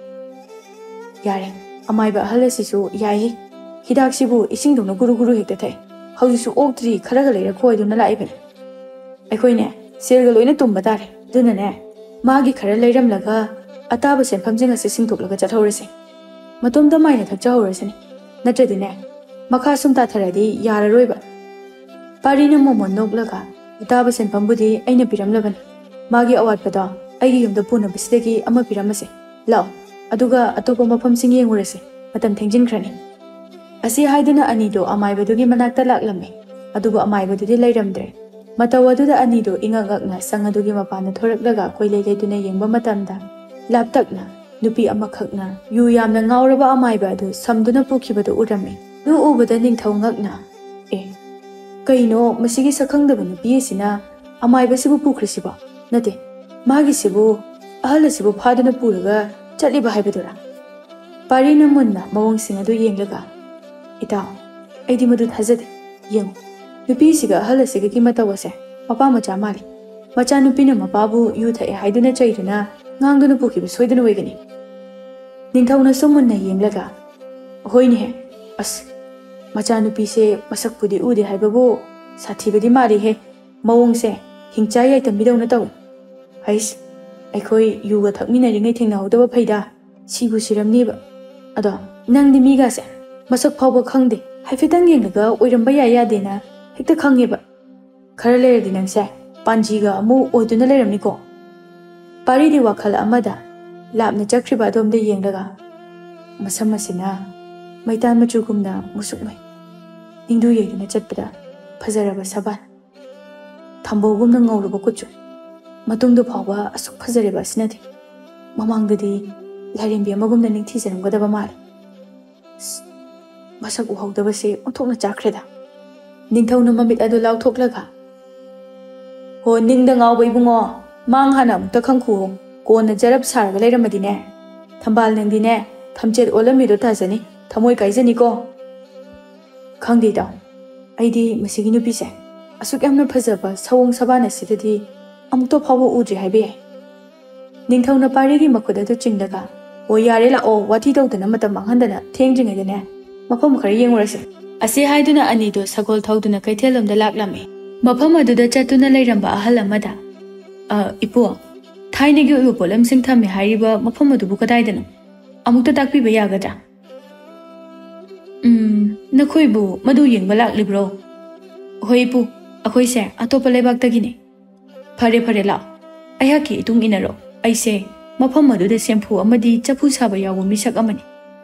यारे अमाइबा हलसिसु याई हिदाकसिबु इसिंगदोना गुरु गुरु हेक्ता थाय हौजिसु ओक्ट्री खरगा लेरा खोइदुना लाइबने अखोइने सेरगा लोइना तुंबा तारे दुनाने मागी खरा लेरमलगा अताबा सेनफमजिंग असे सिंगथोकलगा चथौरसे मतोमदा माइना थकचहौरसनि नत्रदिने मखा सुमता थरदि याररोइबा पारिना मोमो नोकलगा अताबा सेनफमबुदि अइना पिरमलबनि मागी अवाटपदा अइगी युमदा पुनबसिदगी अमा पिरमसे लाओ अदुगा अतोपा मफमसिंग येंगुरसे मतम थेंजिनख्रनि असी हाइदुना अनिदो अमाइबदुगी मनाक्ता लाक्लमे अदुगा अमाइबदुदि लैरमद्रे मतवदुदा अनिदो इंगंगकना संगदुगी मपाना थोरकलगा कोइले लेदुना येंगबा मतमदा लापतकना नुपी अमखकना यु यामना ngauraba अमाइबा अदु समदुना पुखिबदु उरमे दु उबदा निंगथौंगकना ए कइनो मसिगी सखंगदबा नुपी सिना अमाइबा सिबु पुखरिसिबा नते मागी सिबु अहल सिबु फादुना पुरगा ꯆꯠꯂꯤꯕ ꯍꯥꯏꯕꯗꯨꯔꯥ? ꯄꯥꯔꯤꯅ ꯃꯨꯟꯅ ꯃꯑꯣꯡꯁꯤꯡ ꯑꯗꯨ ꯌꯦꯡꯂꯒ, ꯏꯇꯥꯎ, ꯑꯩꯗꯤ ꯃꯗꯨ ꯊꯥꯖꯗꯦ. ꯌꯦꯡꯉꯨ, ꯅꯨꯄꯤꯁꯤꯒ ꯑꯍꯜ ꯑꯁꯤꯒꯒꯤ ꯃꯇꯧ ꯑꯁꯦ ꯃꯄꯥ ꯃꯆꯥ ꯃꯥꯜꯂꯤ. ꯃꯆꯥꯅꯨꯄꯤꯅ ꯃꯄꯥꯕꯨ ꯌꯨ ꯊꯛꯑꯦ ꯍꯥꯏꯗꯨꯅ ꯆꯩꯗꯨꯅ ꯉꯥꯡꯗꯨꯅ ꯄꯨꯈꯤꯕ ꯁꯣꯏꯗꯅ ꯑꯣꯏꯒꯅꯤ. ꯅꯤꯡꯊꯧꯅꯁꯨ ꯃꯨꯟꯅ ꯌꯦꯡꯂꯒ, ꯍꯣꯏꯅꯦꯍꯦ, ꯑꯁ, ꯃꯆꯥꯅꯨꯄꯤꯁꯦ ꯃꯁꯛꯄꯨꯗꯤ ꯎꯗꯦ ꯍꯥꯏꯕꯕꯨ ꯁꯥꯊꯤꯕꯗꯤ ꯃꯥꯜꯂꯤꯍꯦ. ꯃꯑꯣꯡꯁꯦ ꯍꯤꯡꯆꯥ ꯌꯥꯏꯇꯝꯕꯤꯗꯧꯅ ꯇꯧꯏ. ꯍꯩꯁ, ꯑꯩꯈꯣꯏ ꯌꯨꯒ ꯊꯛꯃꯤꯟꯅꯔꯤꯉꯩ ꯊꯦꯡꯅꯍꯧꯗꯕ ꯐꯩꯗ, ꯁꯤꯕꯨ ꯁꯤꯔꯝꯅꯤꯕ. ꯑꯗꯣ ꯅꯪꯗꯤ ꯃꯤꯒꯥꯁꯦ ꯃꯁꯛ ꯐꯥꯎꯕ ꯈꯪꯗꯦ, ꯍꯥꯏꯐꯦꯠꯇꯪ ꯌꯦꯡꯂꯒ ꯑꯣꯏꯔꯝꯕ ꯌꯥꯏ ꯌꯥꯗꯦꯅ ꯍꯦꯛꯇ ꯈꯪꯉꯦꯕ. ꯈꯔ ꯂꯩꯔꯗꯤ ꯅꯪꯁꯦ ꯄꯥꯟꯖꯤꯒ ꯑꯃꯨꯛ ꯑꯣꯏꯗꯨꯅ ꯂꯩꯔꯝꯅꯤꯀꯣ. ꯄꯥꯔꯤꯗꯤ ꯋꯥꯈꯜ ꯑꯃꯗ ꯂꯥꯞꯅ ꯆꯠꯈ꯭ꯔꯤꯕ ꯑꯗꯣꯝꯗ ꯌꯦꯡꯂꯒ, ꯃꯁꯝ ꯑꯁꯤꯅ ꯃꯩꯇꯥꯟ ꯃꯆꯨꯒꯨꯝꯅ ꯃꯨꯁꯨꯛ ꯃꯩ, ꯅꯤꯡꯗꯨ ꯌꯩꯗꯨꯅ ꯆꯠꯄꯗ ꯐꯖꯔꯕ ꯁꯕꯥꯟ, ꯊꯝꯕꯧꯒꯨꯝꯅ ꯉꯧꯔꯕ ꯀꯨꯆꯨ, ꯃꯇꯨꯡꯗ ꯐꯥꯎꯕ ꯑꯁꯨꯛ ꯐꯖꯔꯦꯕ ꯑꯁꯤꯅꯗꯤ ꯃꯃꯥꯡꯗꯗꯤ ꯂꯥꯏꯔꯦꯝꯕꯤ ꯑꯃꯒꯨꯝꯅ ꯅꯤꯡꯊꯤꯖꯔꯝꯒꯗꯕ ꯃꯥꯜꯂꯤ. ꯃꯁꯛ ꯎꯍꯧꯗꯕꯁꯦ ꯑꯣꯟꯊꯣꯛꯅ ꯆꯥꯛꯈ꯭ꯔꯦꯗ. ꯅꯤꯡꯊꯧꯅ ꯃꯃꯤꯠ ꯑꯗꯨ ꯂꯥꯎꯊꯣꯛꯂꯒ, ꯍꯣ ꯅꯤꯡꯗ ꯉꯥꯎꯕ ꯏꯕꯨꯡꯉꯣ, ꯃꯥꯡ ꯍꯥꯟꯅ ꯑꯃꯨꯛꯇ ꯈꯪꯈꯨꯑꯣ, ꯀꯣꯟꯅ ꯖꯔꯞ ꯁꯥꯔꯒ ꯂꯩꯔꯝꯃꯗꯤꯅꯦ, ꯊꯝꯕꯥꯜ ꯅꯪꯗꯤꯅꯦ ꯊꯝꯆꯦꯠ ꯑꯣꯜꯂꯝꯃꯤꯗꯣ ꯇꯥꯖꯅꯤ, ꯊꯃꯣꯏ ꯀꯥꯏꯖꯅꯤꯀꯣ. ꯈꯪꯗꯦ ꯏꯇꯥꯎ, ꯑꯩꯗꯤ ꯃꯁꯤꯒꯤ ꯅꯨꯄꯤꯁꯦ ꯑꯁꯨꯛ ꯌꯥꯝꯅ ꯐꯖꯕ ꯁꯑꯣꯡ ꯁꯕꯥꯟ ꯑꯁꯤꯗꯗꯤ ꯑꯃꯨꯛꯇ ꯐꯥꯎꯕ ꯎꯗ꯭ꯔꯤ ꯍꯥꯏꯕ ꯌꯥꯏ. ꯅꯤꯡꯊꯧꯅ ꯄꯥꯔꯤꯒꯤ ꯃꯈꯨꯠ ꯑꯗꯨ ꯆꯤꯡꯂꯒ, ꯍꯣ ꯌꯥꯔꯦ ꯂꯥꯛꯑꯣ, ꯋꯥꯊꯤ ꯇꯧꯗꯅ ꯃꯇꯝ ꯃꯥꯡꯍꯟꯗꯅ ꯊꯦꯡꯗ꯭ꯔꯤꯉꯩꯗꯅꯦ ꯃꯐꯝ ꯈꯔ ꯌꯦꯡꯉꯨꯔꯁꯦ. ꯑꯁꯤ ꯍꯥꯏꯗꯨꯅ ꯑꯅꯤꯗꯨ ꯁꯒꯣꯜ ꯊꯧꯗꯨꯅ ꯀꯩꯊꯦꯜꯂꯣꯝꯗ ꯂꯥꯛꯂꯝꯃꯤ. ꯃꯐꯝ ꯑꯗꯨꯗ ꯆꯠꯇꯨꯅ ꯂꯩꯔꯝꯕ ꯑꯍꯜ ꯑꯃꯗ, ꯏꯄꯨ, ꯊꯥꯏꯅꯒꯤ ꯑꯣꯏꯕ ꯄꯣꯠꯂꯝꯁꯤꯡ ꯊꯝꯃꯦ ꯍꯥꯏꯔꯤꯕ ꯃꯐꯝ ꯑꯗꯨꯕꯨ ꯀꯗꯥꯏꯗꯅꯣ? ꯑꯃꯨꯛꯇ ꯇꯥꯛꯄꯤꯕ ꯌꯥꯒꯗ꯭ꯔꯥ? ꯅꯈꯣꯏꯕꯨ ꯃꯗꯨ ꯌꯦꯡꯕ ꯂꯥꯛꯂꯤꯕ꯭ꯔꯣ? ꯍꯣꯏ ꯏꯄꯨ, ꯑꯩꯈꯣꯏꯁꯦ ꯑꯇꯣꯞꯄ ꯂꯩꯕꯥꯛꯇꯒꯤꯅꯤ. ꯐꯔꯦ ꯐꯔꯦ, ꯂꯥꯛꯑꯣ, ꯑꯩꯍꯥꯛꯀꯤ ꯏꯇꯨꯡ ꯏꯟꯅꯔꯣ. ꯑꯩꯁꯦ ꯃꯐꯝ ꯑꯗꯨꯗ ꯁꯦꯝꯐꯨ ꯑꯃꯗꯤ ꯆꯐꯨ ꯁꯥꯕ ꯌꯥꯎꯕ ꯃꯤꯁꯛ ꯑꯃꯅꯤ.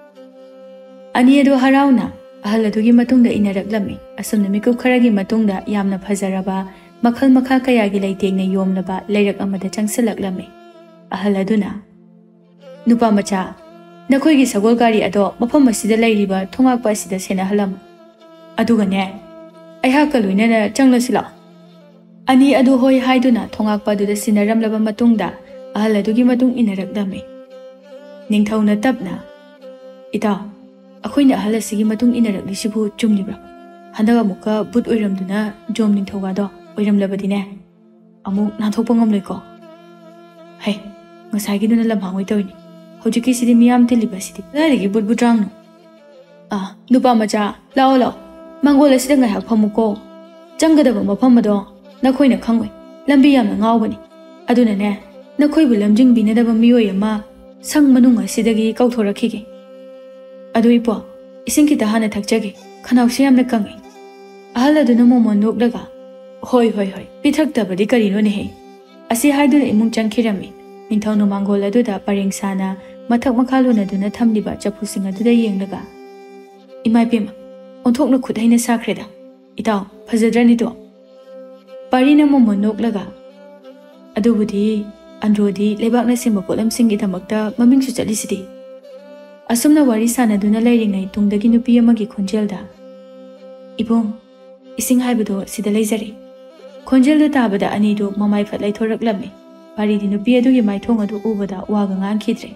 ꯑꯅꯤ ꯑꯗꯨ ꯍꯔꯥꯎꯅ ꯑꯍꯜ ꯑꯗꯨꯒꯤ ꯃꯇꯨꯡꯗ ꯏꯟꯅꯔꯛꯂꯝꯃꯤ. ꯑꯁꯨꯝꯅ ꯃꯤꯀꯨꯞ ꯈꯔꯒꯤ ꯃꯇꯨꯡꯗ ꯌꯥꯝꯅ ꯐꯖꯔꯕ ꯃꯈꯜ ꯃꯈꯥ ꯀꯌꯥꯒꯤ ꯂꯩꯇꯦꯡꯅ ꯌꯣꯝꯂꯕ ꯂꯩꯔꯛ ꯑꯃꯗ ꯆꯪꯁꯤꯜꯂꯛꯂꯝꯃꯤ. ꯑꯍꯜ ꯑꯗꯨꯅ, ꯅꯨꯄꯥ ꯃꯆꯥ, ꯅꯈꯣꯏꯒꯤ ꯁꯒꯣꯜ ꯒꯥꯔꯤ ꯑꯗꯣ ꯃꯐꯝ ꯑꯁꯤꯗ ꯂꯩꯔꯤꯕ ꯊꯣꯡꯉꯥꯛꯄ ꯑꯁꯤꯗ ꯁꯦꯟꯅꯍꯜꯂꯝꯃꯨ. ꯑꯗꯨꯒꯅꯦ ꯑꯩꯍꯥꯛꯀ ꯂꯣꯏꯅꯅ ꯆꯪꯂꯁꯤ ꯂꯥꯛꯑꯣ. ꯑꯅꯤ ꯑꯗꯨ ꯍꯣꯏ ꯍꯥꯏꯗꯨꯅ ꯊꯣꯡꯉꯥꯛꯄ ꯑꯗꯨꯗ ꯁꯤꯟꯅꯔꯝꯂꯕ ꯃꯇꯨꯡꯗ ꯑꯍꯜ ꯑꯗꯨꯒꯤ ꯃꯇꯨꯡ ꯏꯟꯅꯔꯛꯂꯝꯃꯤ. ꯅꯤꯡꯊꯧꯅ ꯇꯞꯅ, ꯏꯇꯥꯎ, ꯑꯩꯈꯣꯏꯅ ꯑꯍꯜ ꯑꯁꯤꯒꯤ ꯃꯇꯨꯡ ꯏꯟꯅꯔꯛꯂꯤꯁꯤꯕꯨ ꯆꯨꯝꯂꯤꯕ꯭ꯔꯥ? ꯍꯟꯗꯛ ꯑꯃꯨꯛꯀ ꯕꯨꯠ ꯑꯣꯏꯔꯝꯗꯨꯅ ꯖꯣꯝ ꯅꯤꯡꯊꯧꯒꯗꯣ ꯑꯣꯏꯔꯝꯂꯕꯗꯤꯅꯦ ꯑꯃꯨꯛ ꯅꯥꯟꯊꯣꯛꯄ ꯉꯝꯂꯣꯏꯀꯣ. ꯍꯩ, ꯉꯁꯥꯏꯒꯤꯗꯨꯅ ꯂꯝꯍꯥꯡꯑꯣꯏ ꯇꯧꯏꯅꯤ, ꯍꯧꯖꯤꯛꯀꯤꯁꯤꯗꯤ ꯃꯤꯌꯥꯝ ꯊꯤꯜꯂꯤꯕꯁꯤꯗꯤ ꯀꯗꯥꯏꯗꯒꯤ ꯕꯨꯠ ꯕꯨꯠꯇ꯭ꯔꯥꯡꯅꯣ? ꯅꯨꯄꯥ ꯃꯆꯥ, ꯂꯥꯛꯑꯣ ꯂꯥꯛꯑꯣ, ꯃꯥꯡꯒꯣꯜ ꯑꯁꯤꯗ ꯉꯥꯏꯍꯥꯛ ꯐꯝꯃꯨꯀꯣ. ꯆꯪꯒꯗꯕ ꯃꯐꯝ ꯑꯗꯣ ꯅꯈꯣꯏꯅ ꯈꯪꯉꯣꯏ, ꯂꯝꯕꯤ ꯌꯥꯝꯅ ꯉꯥꯎꯕꯅꯤ. ꯑꯗꯨꯅꯅꯦ ꯅꯈꯣꯏꯕꯨ ꯂꯝꯖꯤꯡꯕꯤꯅꯗꯕ ꯃꯤꯑꯣꯏ ꯑꯃ ꯁꯪ ꯃꯅꯨꯡ ꯑꯁꯤꯗꯒꯤ ꯀꯧꯊꯣꯔꯛꯈꯤꯒꯦ. ꯑꯗꯨ ꯏꯄꯣ, ꯏꯁꯤꯡ ꯈꯤꯇ ꯍꯥꯟꯅ ꯊꯛꯆꯒꯦ, ꯈꯅꯥꯎꯁꯦ ꯌꯥꯝꯅ ꯀꯪꯉꯤ. ꯑꯍꯜ ꯑꯗꯨꯅ ꯃꯣꯃꯣꯟ ꯅꯣꯛꯂꯒ, ꯍꯣꯏ ꯍꯣꯏ ꯍꯣꯏ, ꯄꯤꯊꯛꯇꯕꯗꯤ ꯀꯔꯤꯅꯣꯅꯦꯍꯦ. ꯑꯁꯤ ꯍꯥꯏꯗꯨꯅ ꯏꯃꯨꯡ ꯆꯪꯈꯤꯔꯝꯃꯤ. ꯅꯤꯡꯊꯧꯅ ꯃꯥꯡꯒꯣꯜ ꯑꯗꯨꯗ ꯄꯔꯦꯡ ꯁꯥꯅ ꯃꯊꯛ ꯃꯈꯥ ꯂꯣꯟꯅꯗꯨꯅ ꯊꯝꯂꯤꯕ ꯆꯐꯨꯁꯤꯡ ꯑꯗꯨꯗ ꯌꯦꯡꯂꯒ, ꯏꯃꯥꯏꯄꯦꯝꯃ, ꯑꯣꯟꯊꯣꯛꯅ ꯈꯨꯠꯍꯩꯅ ꯁꯥꯈ꯭ꯔꯦꯗ. ꯏꯇꯥꯎ, ꯐꯖꯗ꯭ꯔꯅꯤꯗꯣ? ꯄꯥꯔꯤꯅ ꯃꯣꯃꯣꯟ ꯅꯣꯛꯂꯒ, ꯑꯗꯨꯕꯨꯗꯤ ꯑꯟꯗ꯭ꯔꯣꯗꯤ ꯂꯩꯕꯥꯛꯅ ꯁꯦꯝꯕ ꯄꯣꯠꯂꯝꯁꯤꯡꯒꯤꯗꯃꯛꯇ ꯃꯃꯤꯡꯁꯨ ꯆꯠꯂꯤꯁꯤꯗꯤ. ꯑꯁꯨꯝꯅ ꯋꯥꯔꯤ ꯁꯥꯅꯗꯨꯅ ꯂꯩꯔꯤꯉꯩ ꯇꯨꯡꯗꯒꯤ ꯅꯨꯄꯤ ꯑꯃꯒꯤ ꯈꯣꯟꯖꯦꯜꯗ, ꯏꯕꯨꯡ, ꯏꯁꯤꯡ ꯍꯥꯏꯕꯗꯣ ꯁꯤꯗ ꯂꯩꯖꯔꯦ. ꯈꯣꯟꯖꯦꯜꯗꯨ ꯇꯥꯕꯗ ꯑꯅꯤꯗꯨ ꯃꯃꯥꯏ ꯐꯠ ꯂꯩꯊꯣꯔꯛꯂꯝꯃꯤ. ꯄꯥꯔꯤꯗꯤ ꯅꯨꯄꯤ ꯑꯗꯨꯒꯤ ꯃꯥꯏꯊꯣꯡ ꯑꯗꯨ ꯎꯕꯗ ꯋꯥꯒ ꯉꯥꯡꯈꯤꯗ꯭ꯔꯦ.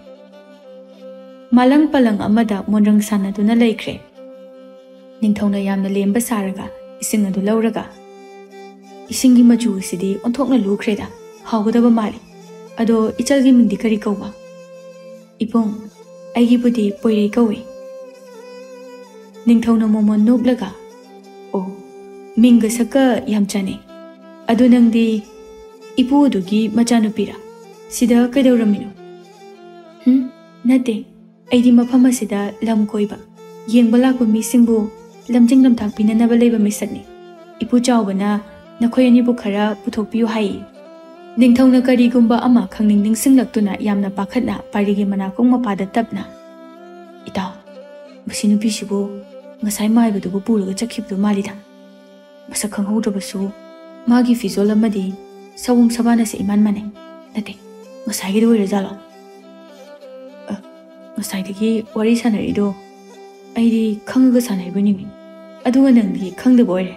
ꯃꯥꯂꯪ ꯄꯂꯪ ꯑꯃꯗ ꯃꯣꯟꯔꯪ ꯁꯥꯟꯅꯗꯨꯅ ꯂꯩꯈ꯭ꯔꯦ. ꯅꯤꯡꯊꯧꯅ ꯌꯥꯝꯅ ꯂꯦꯝꯕ ꯁꯥꯔꯒ ꯏꯁꯤꯡ ꯑꯗꯨ ꯂꯧꯔꯒ, ꯏꯁꯤꯡꯒꯤ ꯃꯆꯨ ꯑꯁꯤꯗꯤ ꯑꯣꯟꯊꯣꯛꯅ ꯂꯨꯈ꯭ꯔꯦꯗ, ꯍꯥꯎꯒꯗꯕ ꯃꯥꯜꯂꯤ. ꯑꯗꯣ ꯏꯆꯜꯒꯤ ꯃꯤꯡꯗꯤ ꯀꯔꯤ ꯀꯧꯕ? ꯏꯕꯨꯡ, ꯑꯩꯒꯤꯕꯨꯗꯤ ꯄꯣꯏꯔꯩ ꯀꯧꯏ. ꯅꯤꯡꯊꯧꯅ ꯃꯣꯃꯣꯟ ꯅꯣꯛꯂꯒ, ꯑꯣ, ꯃꯤꯡꯒ ꯁꯛꯀ ꯌꯥꯝ ꯆꯥꯅꯩ. ꯑꯗꯨ ꯅꯪꯗꯤ ꯏꯄꯨ ꯑꯗꯨꯒꯤ ꯃꯆꯥꯅꯨꯄꯤꯔꯥ? ꯁꯤꯗ ꯀꯩꯗꯧꯔꯝꯃꯤꯅꯣ? ꯅꯠꯇꯦ, ꯑꯩꯗꯤ ꯃꯐꯝ ꯑꯁꯤꯗ ꯂꯝ ꯀꯣꯏꯕ, ꯌꯦꯡꯕ ꯂꯥꯛꯄ ꯃꯤꯁꯤꯡꯕꯨ ꯂꯝꯖꯤꯡ ꯂꯝꯇꯥꯛꯄꯤꯅꯅꯕ ꯂꯩꯕ ꯃꯤꯁꯛꯅꯤ. ꯏꯄꯨ ꯆꯥꯎꯕꯅ ꯅꯈꯣꯏ ꯑꯅꯤꯕꯨ ꯈꯔ ꯄꯨꯊꯣꯛꯄꯤꯌꯨ ꯍꯥꯏꯌꯦ. ꯅꯤꯡꯊꯧꯅ ꯀꯔꯤꯒꯨꯝꯕ ꯑꯃ ꯈꯪꯅꯤꯡ ꯅꯤꯡꯁꯤꯡꯂꯛꯇꯨꯅ ꯌꯥꯝꯅ ꯄꯥꯈꯠꯅ ꯄꯥꯔꯤꯒꯤ ꯃꯅꯥꯀꯣꯡ ꯃꯄꯥꯗ ꯇꯞꯅ, ꯏꯇꯥꯎ, ꯃꯁꯤ ꯅꯨꯄꯤꯁꯤꯕꯨ ꯉꯁꯥꯏ ꯃꯥꯏꯕꯗꯨꯕꯨ ꯄꯨꯔꯒ ꯆꯠꯈꯤꯕꯗꯨ ꯃꯥꯜꯂꯤꯗ. ꯃꯁꯛ ꯈꯪꯍꯧꯗ꯭ꯔꯕꯁꯨ ꯃꯥꯒꯤ ꯐꯤꯖꯣꯜ ꯑꯃꯗꯤ ꯁꯑꯣꯡ ꯁꯕꯥꯟ ꯑꯁꯤ ꯏꯃꯥꯟ ꯃꯥꯟꯅꯩ. ꯅꯠꯇꯦ, ꯉꯁꯥꯏꯒꯤꯗꯨ ꯑꯣꯏꯔꯖꯥꯠꯂꯣ? ꯉꯁꯥꯏꯗꯒꯤ ꯋꯥꯔꯤ ꯁꯥꯟꯅꯔꯤꯗꯣ ꯑꯩꯗꯤ ꯈꯪꯉꯒ ꯁꯥꯟꯅꯔꯤꯕ ꯅꯤꯡꯏ, ꯑꯗꯨꯒ ꯅꯪꯗꯤ ꯈꯪꯗꯕ ꯑꯣꯏꯔꯦ.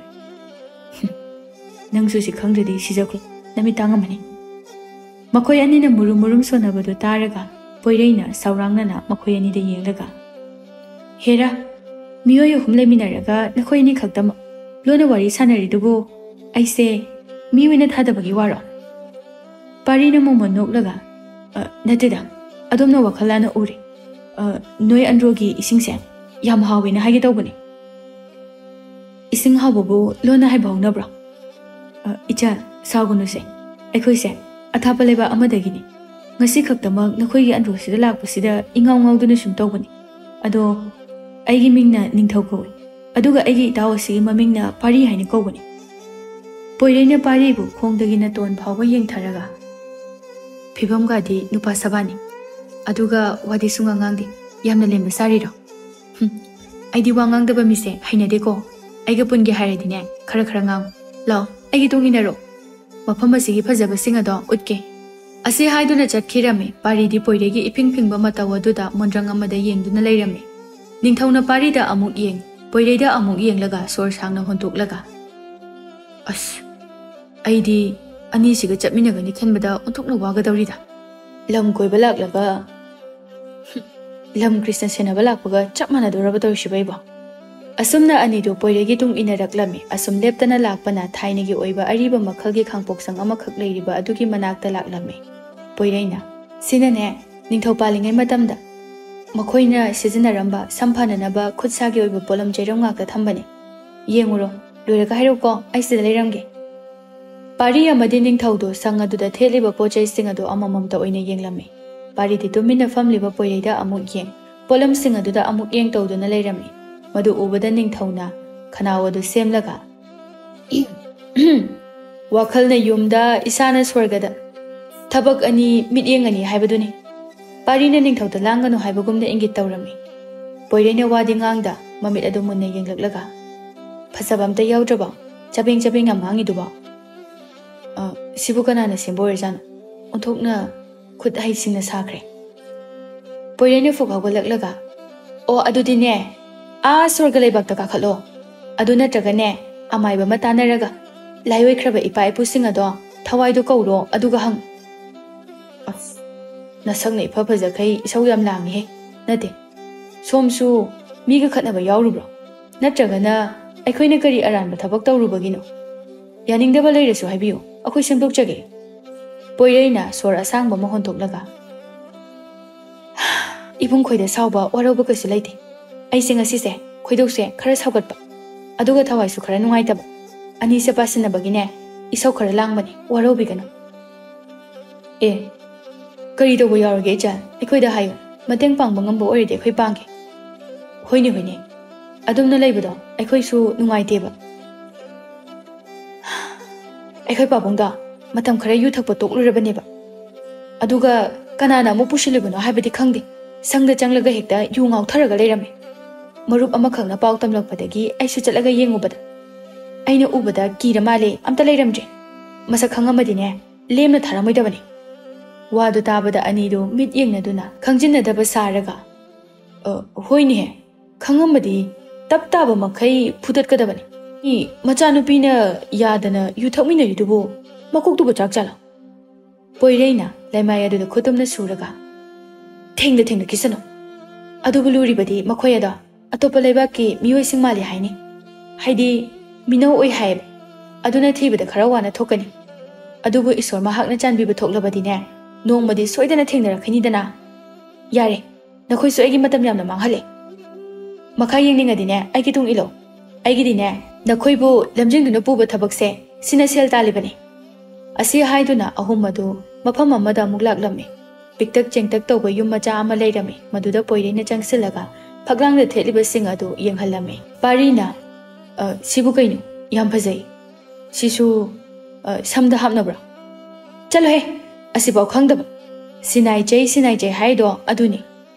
ꯅꯪꯁꯨ ꯁꯤ ꯈꯪꯗ꯭ꯔꯗꯤ ꯁꯤꯖꯈ꯭ꯔꯣ, ꯅꯃꯤꯠ ꯇꯥꯡꯉꯝꯃꯅꯤ. ꯃꯈꯣꯏ ꯑꯅꯤꯅ ꯃꯨꯔꯨꯝ ꯃꯨꯔꯨꯝ ꯁꯣꯟꯅꯕꯗꯨ ꯇꯥꯔꯒ Poireina saurangna makhoi ani da yenglaga Hera miyoi ahum leminaraga nakhoi ani khaktam lona wari sanaridubu aise miwina thadabagi waro Parina momon noklaga natida adomna wakhalana uri noi androgi isingse yam hawina hage tawbani Ising hawabu lona hai bhawnabra Icha sagunuse akhoi se athapa leba amadagini ngasi khaktamak nakhoi gi andro sida lakpasida ingaw ngawduna sum tawbani ado aigi mingna ningthau ko aduga aigi itaw asi mamingna pari haini kobani Poireina pari bu khongdagi na ton phawa yengtharaga Phibam gadi nupa sabani aduga wadi sunga ngangdi yamna lemba sariro aidi wangang daba mise hainade ko aiga punge hairadine khara khara ngang law aigi tonginaro mafam asigi phajaba singa do utke Asi haiduna chatkirame pari di poiregi iping pingba matawa duda mondrang amada yengduna leirame Ningthauna pari da amuk yeng poireda amuk yeng laga sor sangna hontuk laga As aidi ani siga chapminaga ni khenbada onthokna waga dawrida lam koiba laklaga lam Krishna sena balakpaga chapmana doraba tawsibaiba Asumna ani do poiregi tung inaraklami asum leptana lakpana thainagi oiba ariba makhalgi khangpoksang amakhak leiriba adugi manakta laklami Poireina sinane ningthau palingai matamda makhoina sizinaramba sampananaba khutsagi oiba polam jairam ngakta thambani yenguro loiraga hairoko aisida leiramge Pari amadi ningthau do sanga duda theliba pochai singa do amamamta oina yenglami Pari di tumina famliba poireida amuk yeng polam singa duda amuk yeng tawduna leirami Madu ubada ningthauna khanawa do semlaga Wakhalna yumda isana swargada Thabak ani mityeng ani haibaduni Parina ningthauda langanu haibagumna ingit tawrami Poireina wadi ngangda mamit adu munna yenglaklaga Phasabamta yawdraba chabing amangi duba Sibu kanana semborizana onthokna khut haisingna sakre Poireina fugawa laklaga O adudine swarga leibakta kakhalo adu natragane amaiba matanaraga laiwai khraba ipa ipusing ado thawai do kauro aduga hang nasangna ipa phajakai isau yam langi he nate somsu miga khatnaba yawrubro natragana aikhoina kari aranba thabak tawrubagino yaningdaba leirasu haibiyo akhoi semdokjage Poireina sor asangba mahon toklaga ibung khoida sauba warauba kasu leite Aising asise khoidokse khara saugatpa aduga thawaisu khara nungaitaba ani se pasina bagine isau khara langbani warobigano kari do yawrage ja ekhoida hayo mateng pangba ngamba oride khoi pangge hoine adumna leibado ekhoisu nungaiteba ekhoi pabungda matam khara yu thakpa toklurabaneba aduga kanana mu pushilibano haibadi khangde sangda changlaga hekta yu ngaw tharaga leirame Marup amakhangna pau tamlakpadagi aisu chatlaga yengubada aina ubada kira male amta leiramje masak khangamadine lemna tharamoidabani wadu tabada anido mit yengna duna khangjinna daba saraga hoine he khangamadi taptaba makhai phudatkadabani I machanupina yadana yuthakmina yudubu makoktuba chakchala Poireina laimaya duda khutumna suraga thengda kisano adubu luribadi makhoyada Atopa leibaki miyoi singmali haini haidi minau oi haib aduna thibada khara wana thokani adubu isor mahakna chanbiba thoklabadine nongmadi soidana thengnarakani dana yare nakhoi so egi matam yamna manghale makha yengningadine aigi tung ilo aigi dine nakhoi bu lamjingduna puba thabakse sina sel talibani asi haiduna ahumadu mafam amada muglaklammi piktak chengtak tawba yum macha ama leirami maduda Poireina changsilaga Paglang theliba sing adu yenghalame Parina sibu kainu yam phajai sisu samda hapnabra chalo he asibaw khangdaba sinai jai haido aduni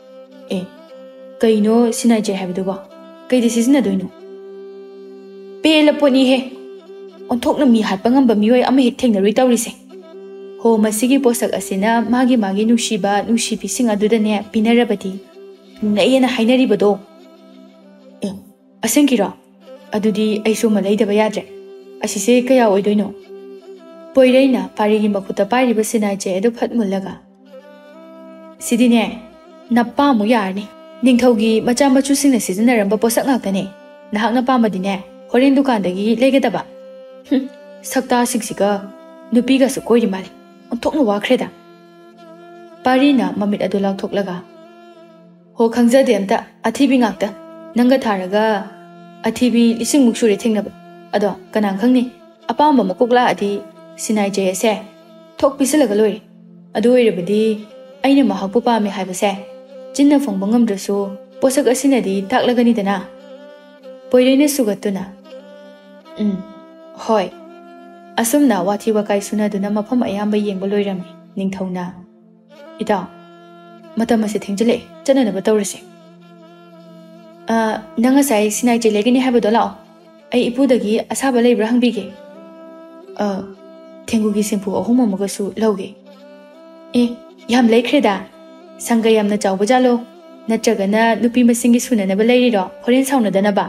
kaino sinai jai habduba kaidi sizina doino pela poni he onthokna mi hatpa ngamba mioi ama hit thengna roi tawrise ho masigi posak asina magi nushibi sing adudane pinarabati Nayana hainari bado Asankira adudi aisu malaida bayadre asise kaya oidoino Poireina parigi makuta pariba sinai je edu phat mullaga Sidine, napa mu yarni. Ningthaugi macha machu singna sizinaramba posak ngaktane. Nahak napa madine, horen dukandagi legadaba. Sakta singsika, nupiga su koiri mali. Onthokna wakreda. Parina mamit adu lauthoklaga. Ho khangzade amta athibi ngakta. Nanga tharaga athibi lising muksuri thingnaba. Ado kanang khangni apamba makukla adi sinai jay ase thok pisalaga loi. Adu oirabadi aina mahakpu pame haibase. Jinna phongba ngamdrasu posak asinadi taklagani dana. Poirene sugatuna. Hoi. Asumna wathi wakai sunaduna mafam ayamba yengba loirami ningthauna. Ida matamase thingjale chananaba tawrase. Nanga sai sinai jay legani haibado lao. Ai ipudagi asaba leibra hangbige. Thengugi simpu ahum amagasu lauge. Yam leikreda. Sanga yamna chawba jalo. Natragana nupi masingi sunanaba leiriro horen saunadanaba.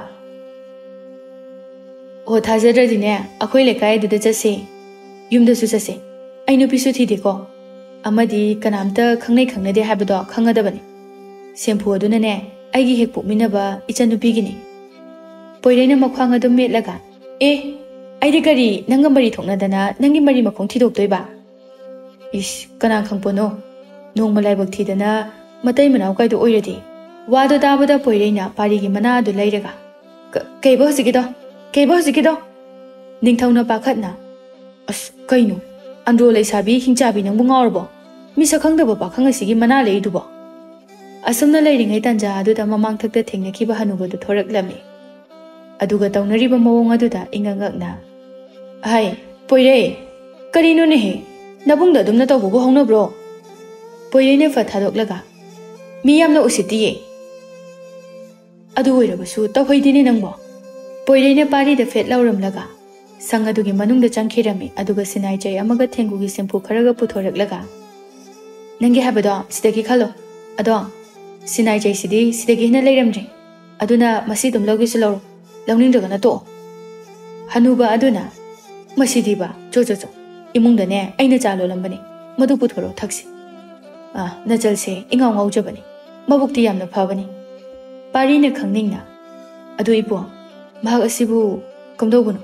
Ho thajadradine akhoi lekai duda chase. Yumdasu chase. Ai nupi su thideko. Amadi kanamta khangnai khangnade haibado khangadabani. Simpu aduna ne aigi hek pokminaba ichan nupigini. Poirena makhwang adum metlaga. Aidi gari nanga mari thoknadana nangi mari makhong thidoktoiba. Ish kana khangpono. Nongma laibak thidana matai manaw kaido oiradi. Wado dabada poirena parigi mana adu lairaga. Kaiba hosigido. Ningthauna pakhatna. As kaino. Andro leisabi hingchabi nangbu ngawrbo. Misa khangdaba pakhang asigi mana leidubo. Asumna leiringai tanja aduda mamang thakta thengnakiba hanubadu thoraklami. Aduga taunariba mawong aduda ingangakna. Hai, poire, karino nehe, nabungda dumna tawbugo hongnabro. Poirene fa thadoklaga. Miyamna usitiye. Adu oirabasu tawhaidine nangbo. Poirene parida fet lauramlaga. Sangadugi manungda changkhirami aduga sinai jay amaga thengugi simpu kharaga puthoraklaga. Nangi habado sidagi khalo. Ado sinai jay sidagi hina leiramdre. Aduna masi dum logisu lawro. Launingdragana to. Hanuba aduna masidiba cho. Imungdane aina chalo lambani. Madu puthoro thaksi. Najalse ingaw ngawjabani. Mabukti yamna phabani. Parina khangningna. Adu ipo mahak asibu kamdobunu.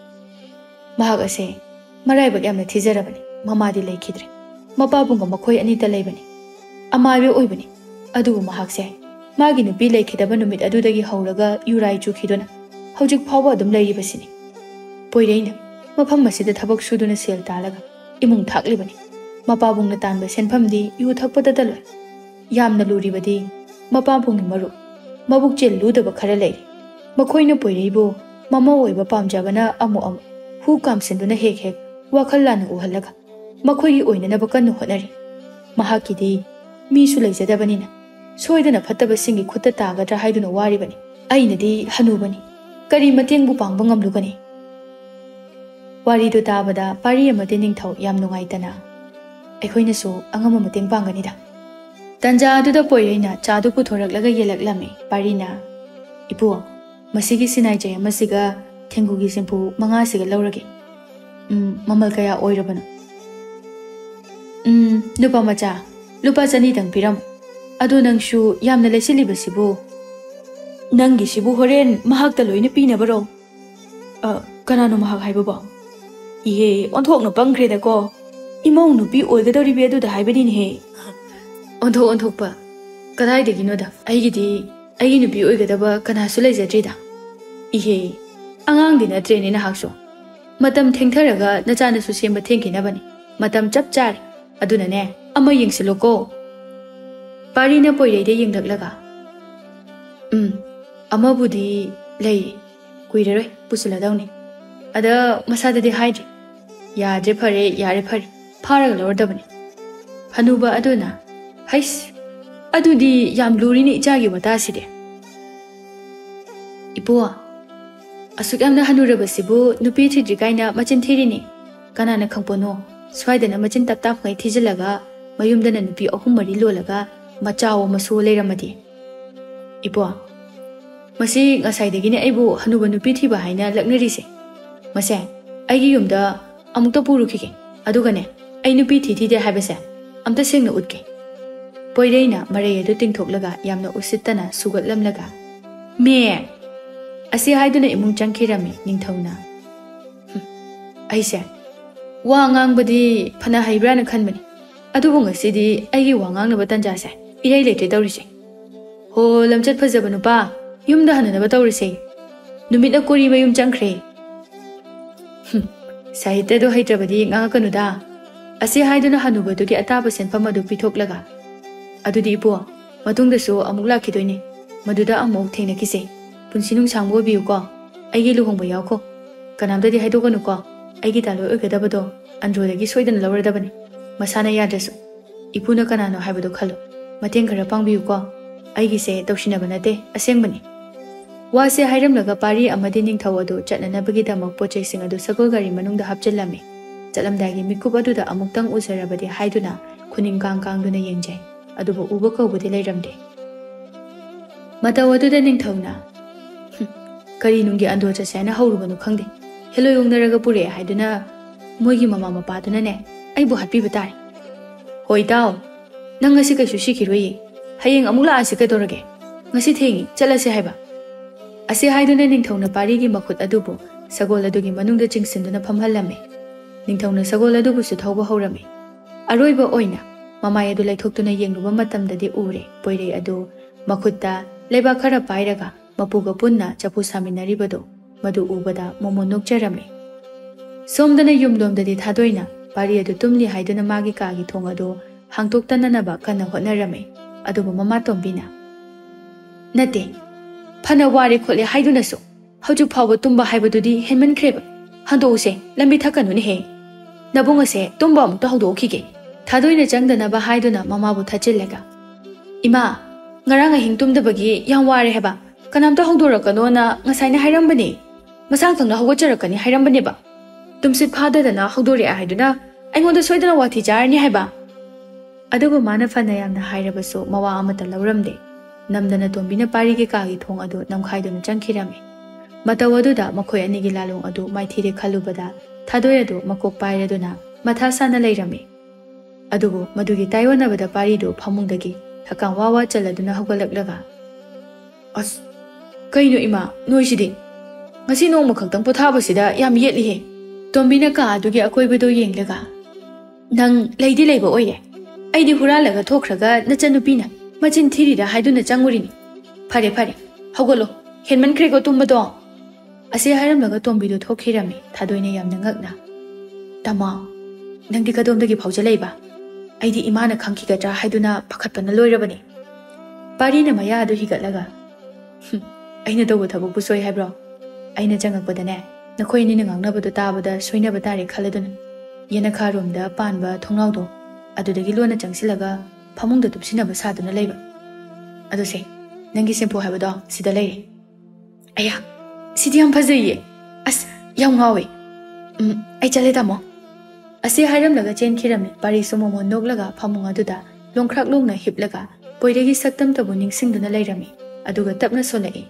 Mahak ase maraibak yamna thijarabani. Mamadi leikhidre. Mapabunga makhoi anita leibani. Amabe oibani. Adu mahakse magi nupi leikhidaba numit adudagi hauraga yurai chukhiduna. Hojik phawba adum leiribasini. Poireina mafam masida thabak suduna sel talaga imung thaklibani. Mapabungna tanba senphamdi yu thakpada daloi. Yamna luribadi mapabungni maru mabuk chel ludaba khara leiri. Makhoina poireibu mama oiba pamjabana amu hu kamsinduna hek wakhal lana uhalaga makhoigi oinanaba kannu hotnari. Mahakidi misu leijadabanina soidana phattaba singi khutta tagadra haiduna waribani. Ainadi hanubani. Kari matengbu pangba ngamlugani. Waridu tabada pari amade ningthau yam nungaitana. Aikhoinasu angama mateng panganida. Tanja aduda poireina chadu puthoraklaga yelaklami parina. Ipu masigi sinai jay amasiga thengugi simpu manga siga laurage. Mamal kaya oirabana. Lupa macha lupa chani dang piram. Adu nangshu yamna lesilibasibu. Nangi sibu horen mahakta loina pinabaro. Kanano mahak haibabo. Ihe onthokna pangkreda ko. Imong nupi oigadoribe aduda haibadini he. Onthokpa. Kadaidaginoda. Aigi nupi oigadaba kanasu leijadrida. Ihe angangdina treni nahakso. Matam thengtharaga nachanasu semba thengkinabani. Matam chap chari. Aduna ne ama yengsiloko. Parina poireide yengdaklaga. Amabudi lei kuiraroi pusuladawni. Ada masadadi haidri. Yadre phare pharaga lordabani. Hanuba aduna hais adudi yam lurini ichagi wataside. Ipuwa asuk yamna hanurabasibu nupi thidrikaina machin thirini. Kanana khangpono swaidana machin taptap ngai thijilaga mayumdana nupi ahum mari lolaga machawo masu leiramadi. Ipuwa masi ngasaidagine aibu hanuba nupi thiba haina laknarise. Mase aigi yumda amukta purukhige adugane ai nupi thide haibase amta sengna utke. Poireina Maray adu tingthoklaga yamna usittana sugatlamlaga me asi haiduna imung changkhirami ningthauna aise wa ngangbadi phana haibrana khanbani adubu ngasidi aigi wa ngangnaba tanjase irei letre tawrise ho lamchat phajaba nupa yumda hananaba tawrise numita kori mayum changkhre sahitya do haitrabadi ngangakanuda asi haiduna hanubadugi ataba senpham adu pithoklaga adudi ipo matungdasu amuk lakhidoini maduda amuk thengnakise punsinung sangbo biu ko aigi luhongba yawko kanamdadi haidokanu ko aigi talo oigadabado androdagi soidana lawradabani masana yadrasu ipuna kanano haibado khalo mateng khara pangbiu ko aigi se tawsinaba nate asengbani wase hairamlaga pari amadi ningthau adu chatnanabagi damak pochai sing adu sagol gari manungda hapchalami chalamdagi mikup aduda amuktang usarabadi haiduna khuning kang kangduna yengjai adubu uba kawbudi leiramde mataw aduda ningthauna kari nungi ando chasena hawrubanu khangde helo yongnaraga pure haiduna moigi mama mapaduna ne aibu hatpi batari hoi taw nang ngasi kaisu sikhiroi hayeng amula asi kadorage ngasi thengi chalase haiba asi haiduna ningthauna parigi makhut adubu sagol adugi manungda chingsinduna phamhallame ningthauna sagol adubu su thawba hawrame aroiba oina mamai adu laithoktuna yengruba matamdadi ure poire adu makhutta leba khara pairaga mapuga punna chapu saminaribado madu ubada momo nokjarame somdana yumlomdadi thadoina pari adu tumli haiduna magi kagi thong adu hangtoktananaba kana hotnarame adubu mama tombina nate phana ware khole haiduna so haju phawa tumba haibadudi henman khreba handose lambi thakanu ne he nabunga se tumba amta hawdokhige thadoina changdana ba haiduna mama bu thachillaga ima ngaranga hingtumdabagi yam ware heba kanamta hawdorakano na ngasaina hairambani masang thangna hawgacharakani hairambani ba tumsit phadadana hawdori haiduna aingonda soidana wathi jarni haiba adugo mana phana yamna hairabaso mawa amata lawramde namdana tombina parige kagi thong adu namkhaiduna changkhirame mataw aduda makhoi anigi lalong adu maithire khalubada thadoi adu makok pairaduna matha sana leirame adugo madugi tayonabada paridu phamungdagi thakang wawa chaladuna hawgalaklaga as kaino ima noisidi ngasi nongma khaktang pothabasida yam yetlihe tombina ka adugi akoibado yenglaga nang leidi leiba oire aidi huralaga thokraga nachanupina machin thirida haiduna changurini phare phare hawgalo henman krego tumbado ase haramlaga tombido thokhirame thadoina yamna ngakna tama nangdi kadomdagi phaujaleiba aidi imana khangkigadra haiduna pakhatpana loirabani parina maya adu higatlaga aina dobo thabu pusoi haibro aina changakpadane nakhoi ni ngangnabadu tabada soinaba tare khaladuna yena kharomda panba thongnawdo adudagi lona changsilaga phamungda tupsinaba saduna leiba aduse nangi sempo haibado sida leire aya sidi yam phajaiye as yam ngawe ai chale tamo ase hairamlaga chenkhirame pari somomo noglaga phamung aduda longkhrak longna hiplaga poiregi saktam tabu ningsingduna leirami aduga tapna solai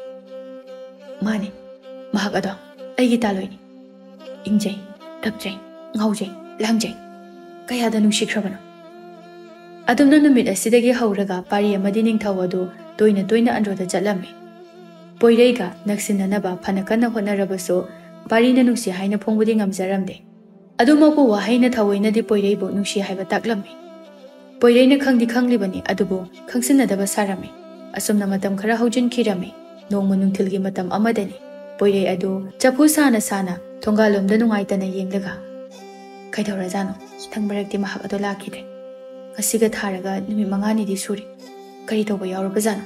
mane mahak ado aigi taloini ingjai tapjai ngaujai langjai kayada nungsikhrabano adumna numit asidagi hauraga pari amadi ningthau adu toina toina androda chatlame poireiga naksinanaba phanakana honarabaso parina nungsi haina phongbudi ngamjaramde adumabu wahaina thawainadi poireibo nungsi haiba taklame poireina khangdi khanglibani adubu khangsinadaba sarame asumna matam khara haujin khirame nongma nungthilgi matam amadani poirei adu chapu sana sana thongalomda nungaitana yenglaga kaidorajano thangbarakti mahak adu lakhide ngasiga tharaga numi mangani di suri kari toba yaurabajano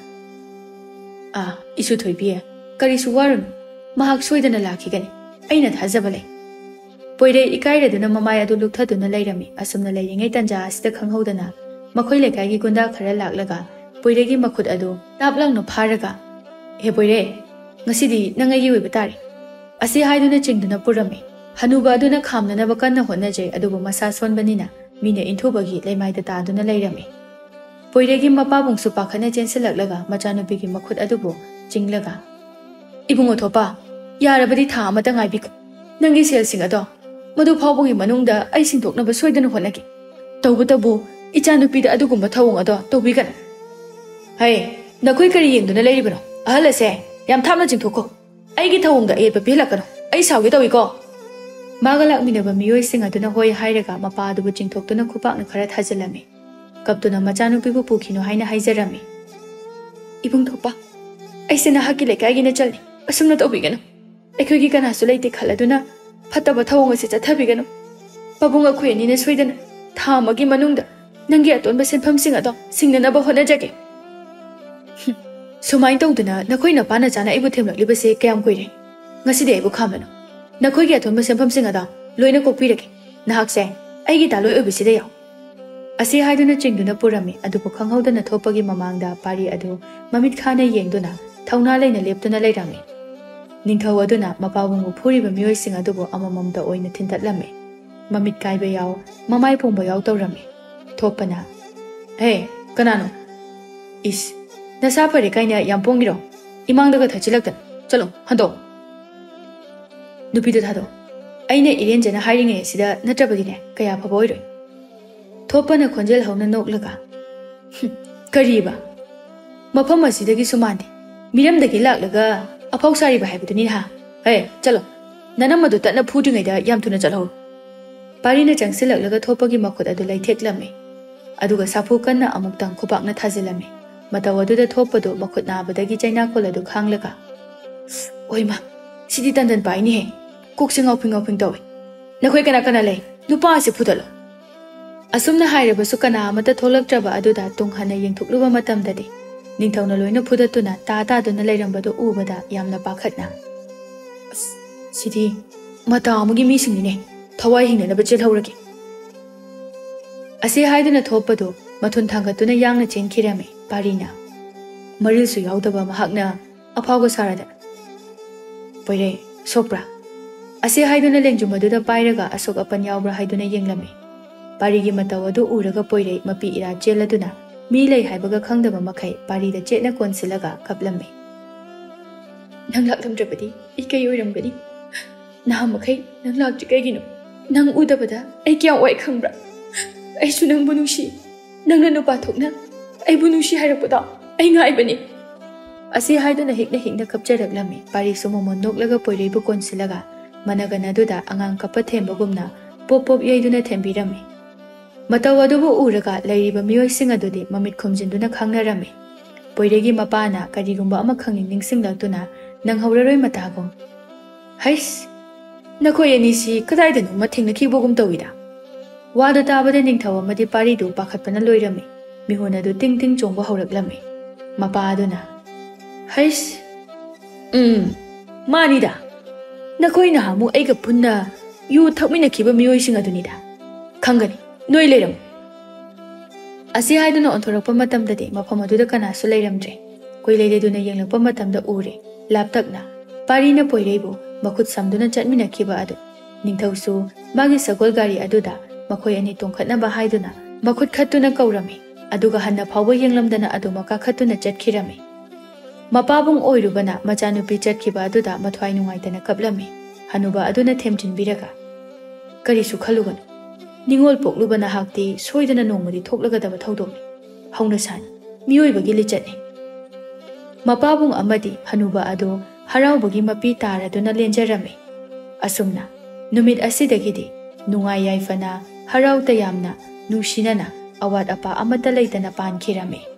isu thoibiye kari suwarun mahak soidana lakhigani aina thajabale poirei ikairaduna mamai adu lukthaduna leirami asumna leiringai tanja asida khanghodana makhoi lekagi gunda khara laklaga poiregi makhut adu taplangno pharaga he poire ngasidi nangai wi batari asi haiduna chingduna purame hanuba aduna khamnana bakanna honajai adubu masa sonbanina mina inthubagi leimaida taduna leirame poiregi mapabungsu pakhana chensilaklaga machanupigi makhut adubu chinglaga ibungo thopa yarabadi tha amata ngaibi nangi sel sing ado madu phawbugi manungda ai singthoknaba soidana honagi tawbutabu Icha nupida adugumba thawong ado tawbigan. Hey, nakoi kari yengduna leiribano. Ahal ase yam thamna jingthoko. Aigi thawongda etba pilakano. Ai sawge tawiko. Maga lakminaba miyoi sing aduna hoi hairaga mapa adubu jingthoktuna khupakna khara thajalami. Kaptuna machanupibu pukhino haina haijarami. Ibung thopa. Aise nahaki lekai gina chalni. Asumna tawbigano. Ekhogi kanasu leite khaladuna fataba thawong ase chathabigano. Pabunga khuyani ne soidana thamagi manungda nangi atonba senpham sing ado singnanaba honajage. Sumai tawduna nakhoi na pana chana ibu themlaklibase kayam koire. Ngaside ibu khamano. Nakhoi gi atonba senpham sing ado loina kokpirage. Nahakse aigi daloi obiside yaw. Ase haiduna chingduna purami adubu khanghaudana thopagi mamangda pari adu mamit khana yengduna thauna leina leptuna leirami. Ningthau aduna mapabungu phuriba miyoi sing adubu amamamda oina thintatlame. Mamit kaiba yaw mamai phongba yaw tawrami. Thopana. Hey, kanano? Is. Nasa pare kaina yampongiro. Imangdaga thachilaktan. Chalo, hando. Nupida thado. Aine irenjana hairinge sida natrabadine kaya phaboiroi. Thopana khonjel hauna noklaga. Kariba. Mafam asidagi sumandi. Miramdagi laklaga afau sariba haibuduni ha. Hey, chalo. Nanamadu tatna phudingaida yam thuna chalo. Parina changsilaklaga thopagi makhut adu laitheklamme. Aduga sapu kanna amuktang khupakna thajilame. Mataw aduda thopadu makhut nabadagi chaina koladu khanglaga. Oima, sidi tandan paini he. Koksing ngoping tawi. Nakhoi kana lei. Nupa ase phudalo. Asumna hairabasu kana amata tholaktraba aduda tunghana yengthukluba matamdadi. Ningthawna loina phudatuna ta duna leirambadu ubada yamna pakhatna. Sidi mata amugi misingni thawai hingnaba chelhawragi. Ase haiduna thopadu mathun thangatuna yangna chenkhirame parina. Marilsu yaudaba mahakna afawga sarada. Poire sopra. Ase haiduna lenjumaduda pairaga asok apan yaubra haiduna yenglame. Parigi mataw adu uraga poire mapi ira cheladuna mi lei haibaga khangdaba makhai parida chetna konsilaga kaplame. Nang laklamdrabadi ikai oiramgani. Nah makhai nang lakji kaigino. Nang udabada ai kya oi khangbra. Ai su nang bunushi. Nang na nupa thokna. Ai bunushi hairakpada ai ngai bani. Ase haiduna hikna kapjaraglame pari sumomo noklaga poire bu konsilaga managana duda angang kapathembagumna pop yaiduna thembirame. Mataw adubu uraga lairiba miyoi sing adudi mamit khumjinduna khangnarame. Poiregi mapana karigumba ama khangning ningsinglakduna nanghauraroi matagum. Hais, nakhoi anisi kadaidanu mathengnakhibogum tawida. Wada tabada ningthaw amadi paridu pakhatpana loirame. Mihona du ting chongba hauraklame. Mapa aduna. Hais. Manida. Nakhoi nahamu aiga punna yu thakminakhiba miyoi sing adunida. Khangani. Noi leiram. Ase haiduna onthorakpa matamdadi mafam aduda kanasu leiramdre. Koi leireduna yenglakpa matamda ure. Laptakna. Parina poireibu makhut samduna chatminakhiba adu. Ningthausu magi sagol gari aduda makhoi ani tongkhatnaba haiduna makhut khattuna kaurame. Aduga hanna phawba yenglamdana adu maka khattuna chatkhirame. Mapabung oirubana machanupi chatkhiba aduda mathwai nungaitana kaplame. Hanuba aduna themjinbiraga. Karisu khaluganu. Ningol pokluba nahakti soidana nongmadi thoklagadaba thodokni. Hauna san miyoibagi lichatni. Mapabung amadi hanuba adu haraubagi mapi taraduna lenjarame. Asumna numit asidagidi nungai yaifana harau tayamna nungsinana awat apa amata leitana pankhirame.